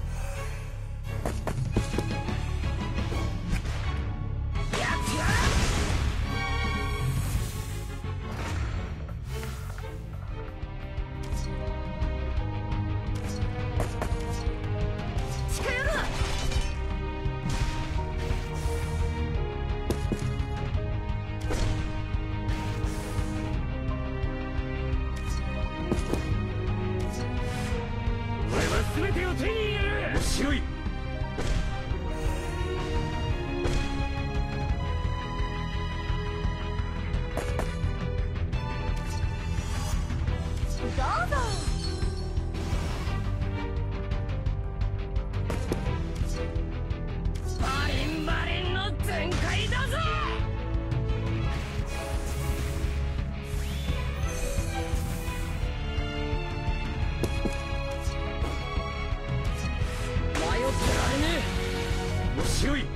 全てを手に入れる。面白い。 どうぞ。 バリンバリンの全開だぜ。 面白い。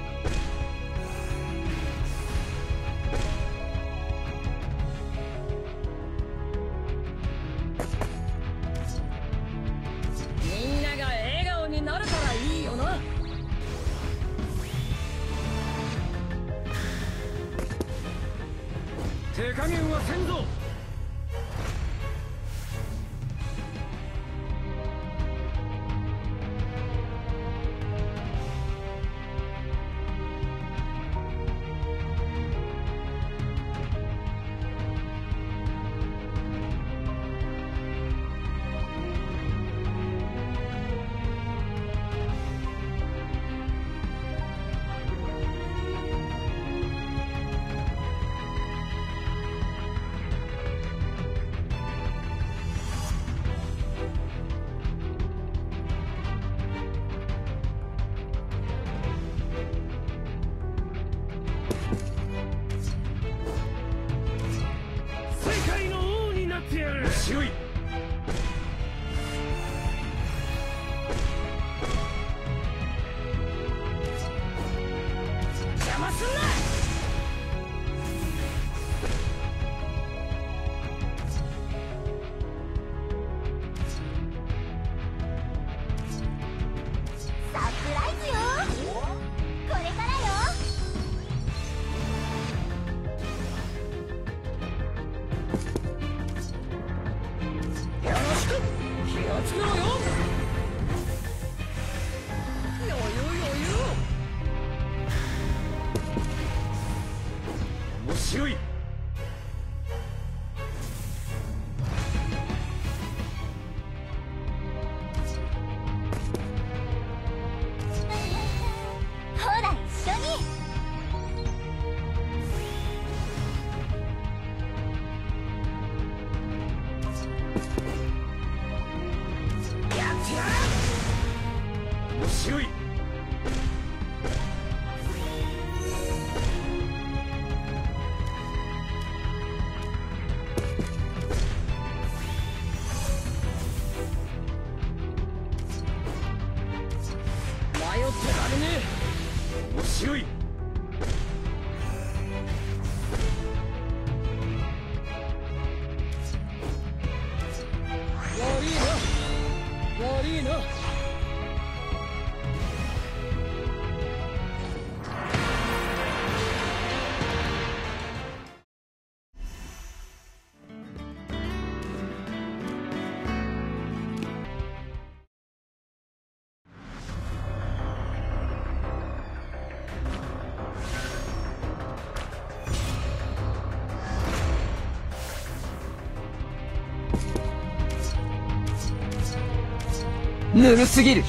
みんなが笑顔になれたらいいよな。 手加減はせんぞ。強い。邪魔すんな。 サプライズよ。これからよ。 気をつけろよ。余裕余裕。 面白い。 ほら一緒に。 ぬるすぎる。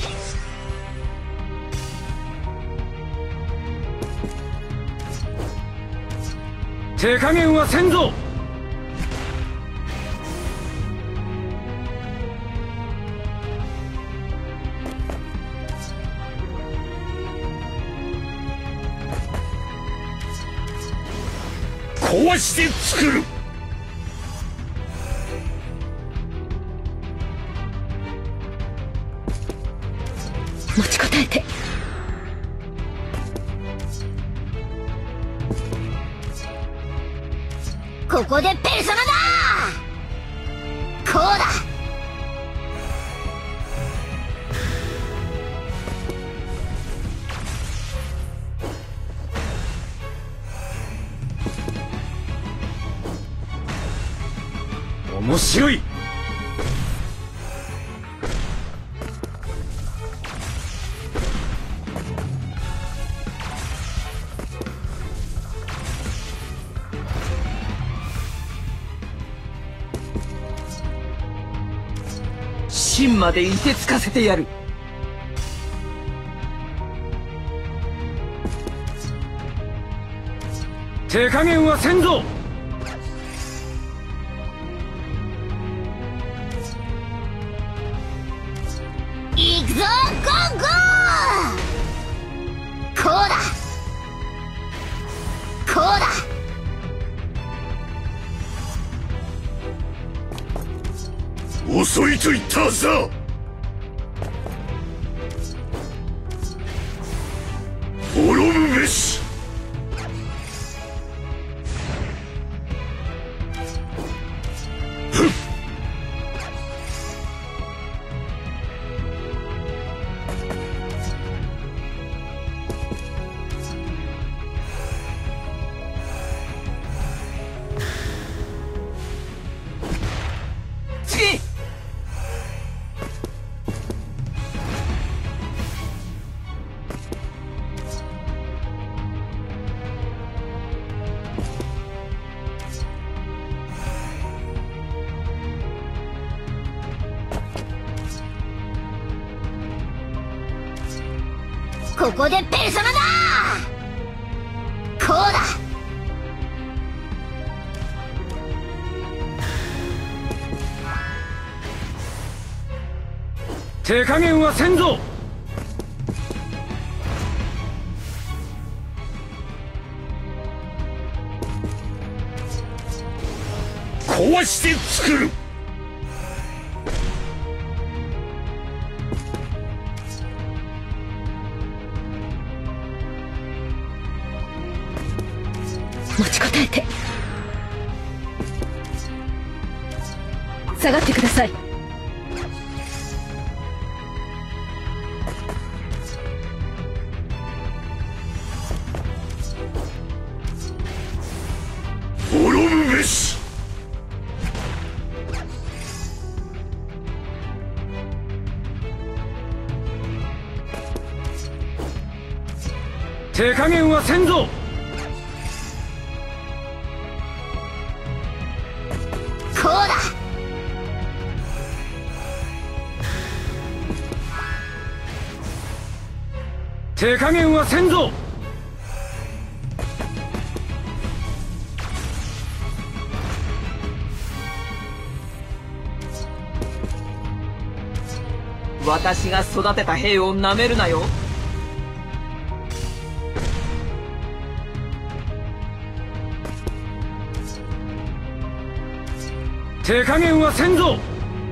手加減はせんぞ。 壊して作る。 持ちこたえて。 ここでペルソナだ。こうだ。 面白い。 芯まで凍てつかせてやる。 手加減はせんぞ。 行くぞゴーゴー。こうだ。こうだ。 遅いと言ったはずだ。滅ぶべし。 次。 ここでペルソナだ。こうだ。 手加減はせんぞ。 壊して作る。 持ちこたえて。下がってください。 滅ぶべし。 手加減はせんぞ。 こうだ。 手加減はせんぞ。 私が育てた兵をなめるなよ。 手加減はせんぞ。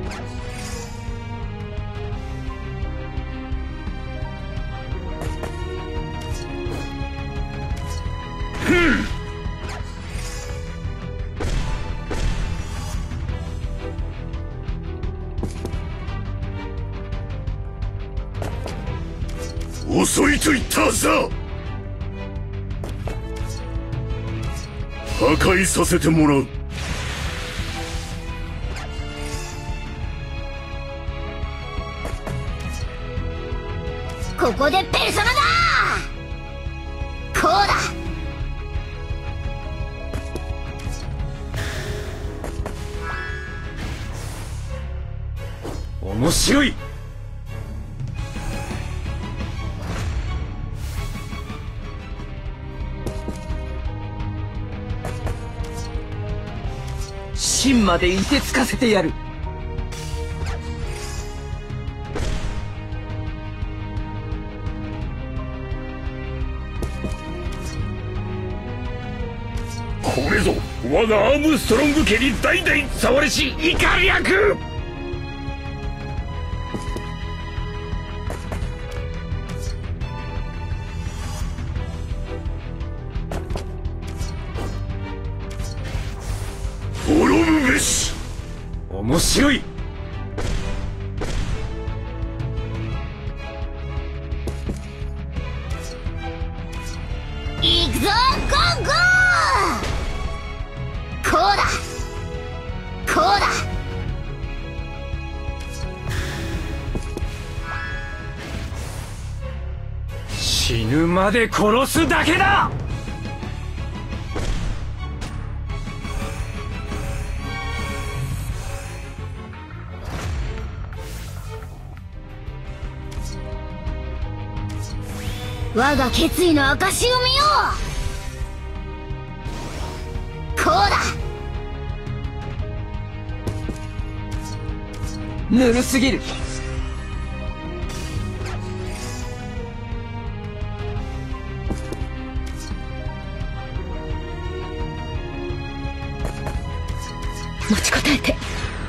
遅いと言ったはずだ。破壊させてもらう。 ここでペルソナだ。こうだ。 面白い。 芯まで凍てつかせてやる。 これぞ我がアームストロング家に代々伝われしイカ略。滅ぶべし。 面白い。 行くぞゴンゴー。こうだこうだ。 死ぬまで殺すだけだ。 我が決意の証を見よう。こうだ。 ぬるすぎる。 持ちこたえて。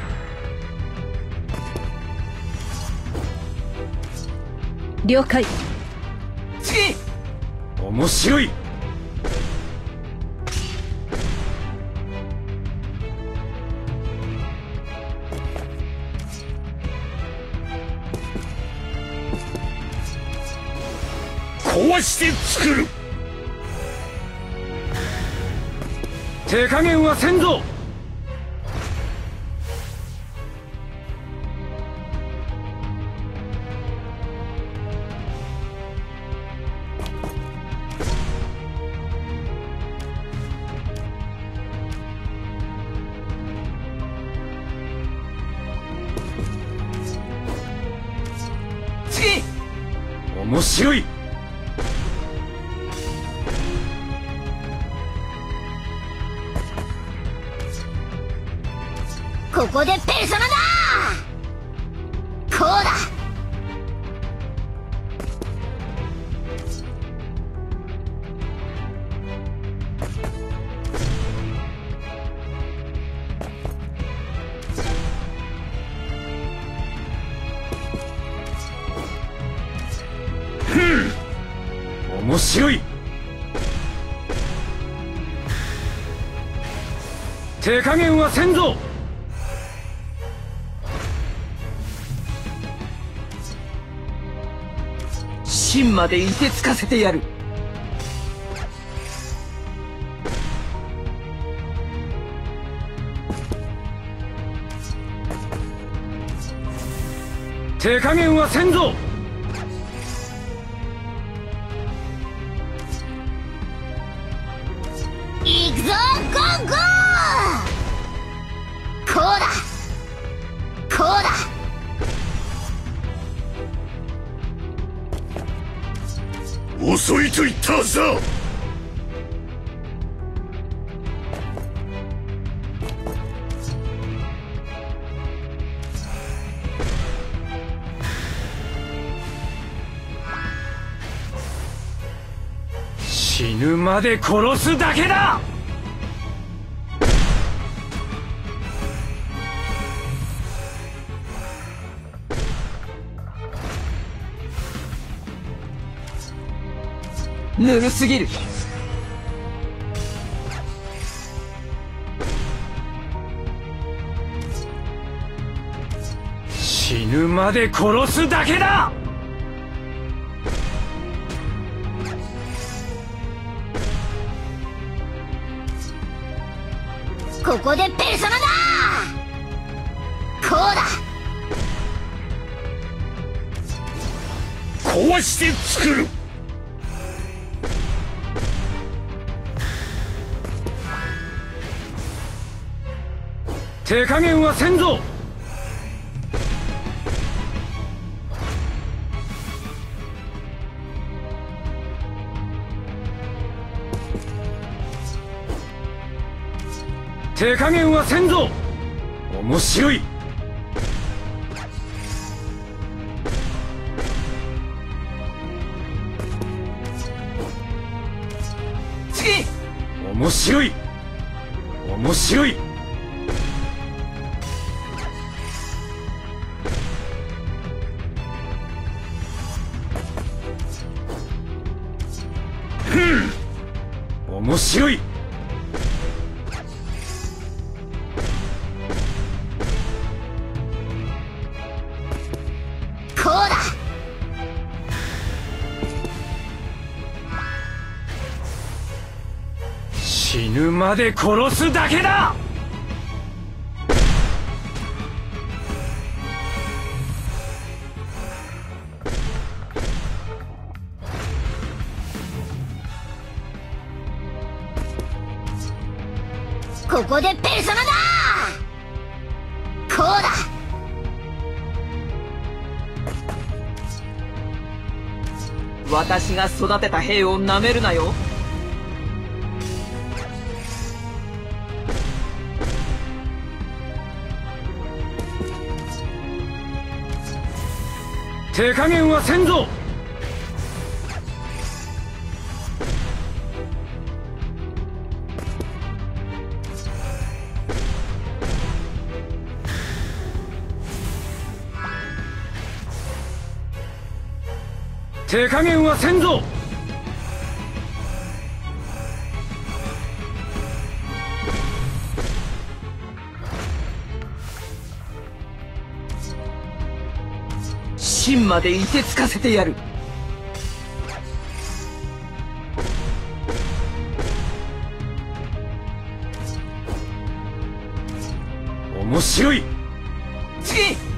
了解。 次。 面白い。 壊して作る。 手加減はせんぞ。 次。 面白い。 ここでペルソナだ。こうだ。 面白い。手加減はせんぞ。 芯まで凍てつかせてやる。 手加減はせんぞ。 行くぞゴンゴー。こうだこうだ。 遅いと言ったはずだ。 死ぬまで殺すだけだ。 ぬるすぎる。 死ぬまで殺すだけだ。 ここでペルソナだ。こうだ。 壊して作る。 手加減はせんぞ。手手加減はせんぞ。面白い。 次。 面白い。面白い。面白い。 こうだ。 死ぬまで殺すだけだ。 ここでペルソナだ。こうだ。 私が育てた兵をなめるなよ。 手加減はせんぞ。手加減はせんぞ。 芯まで凍てつかせてやる。 面白い。 次。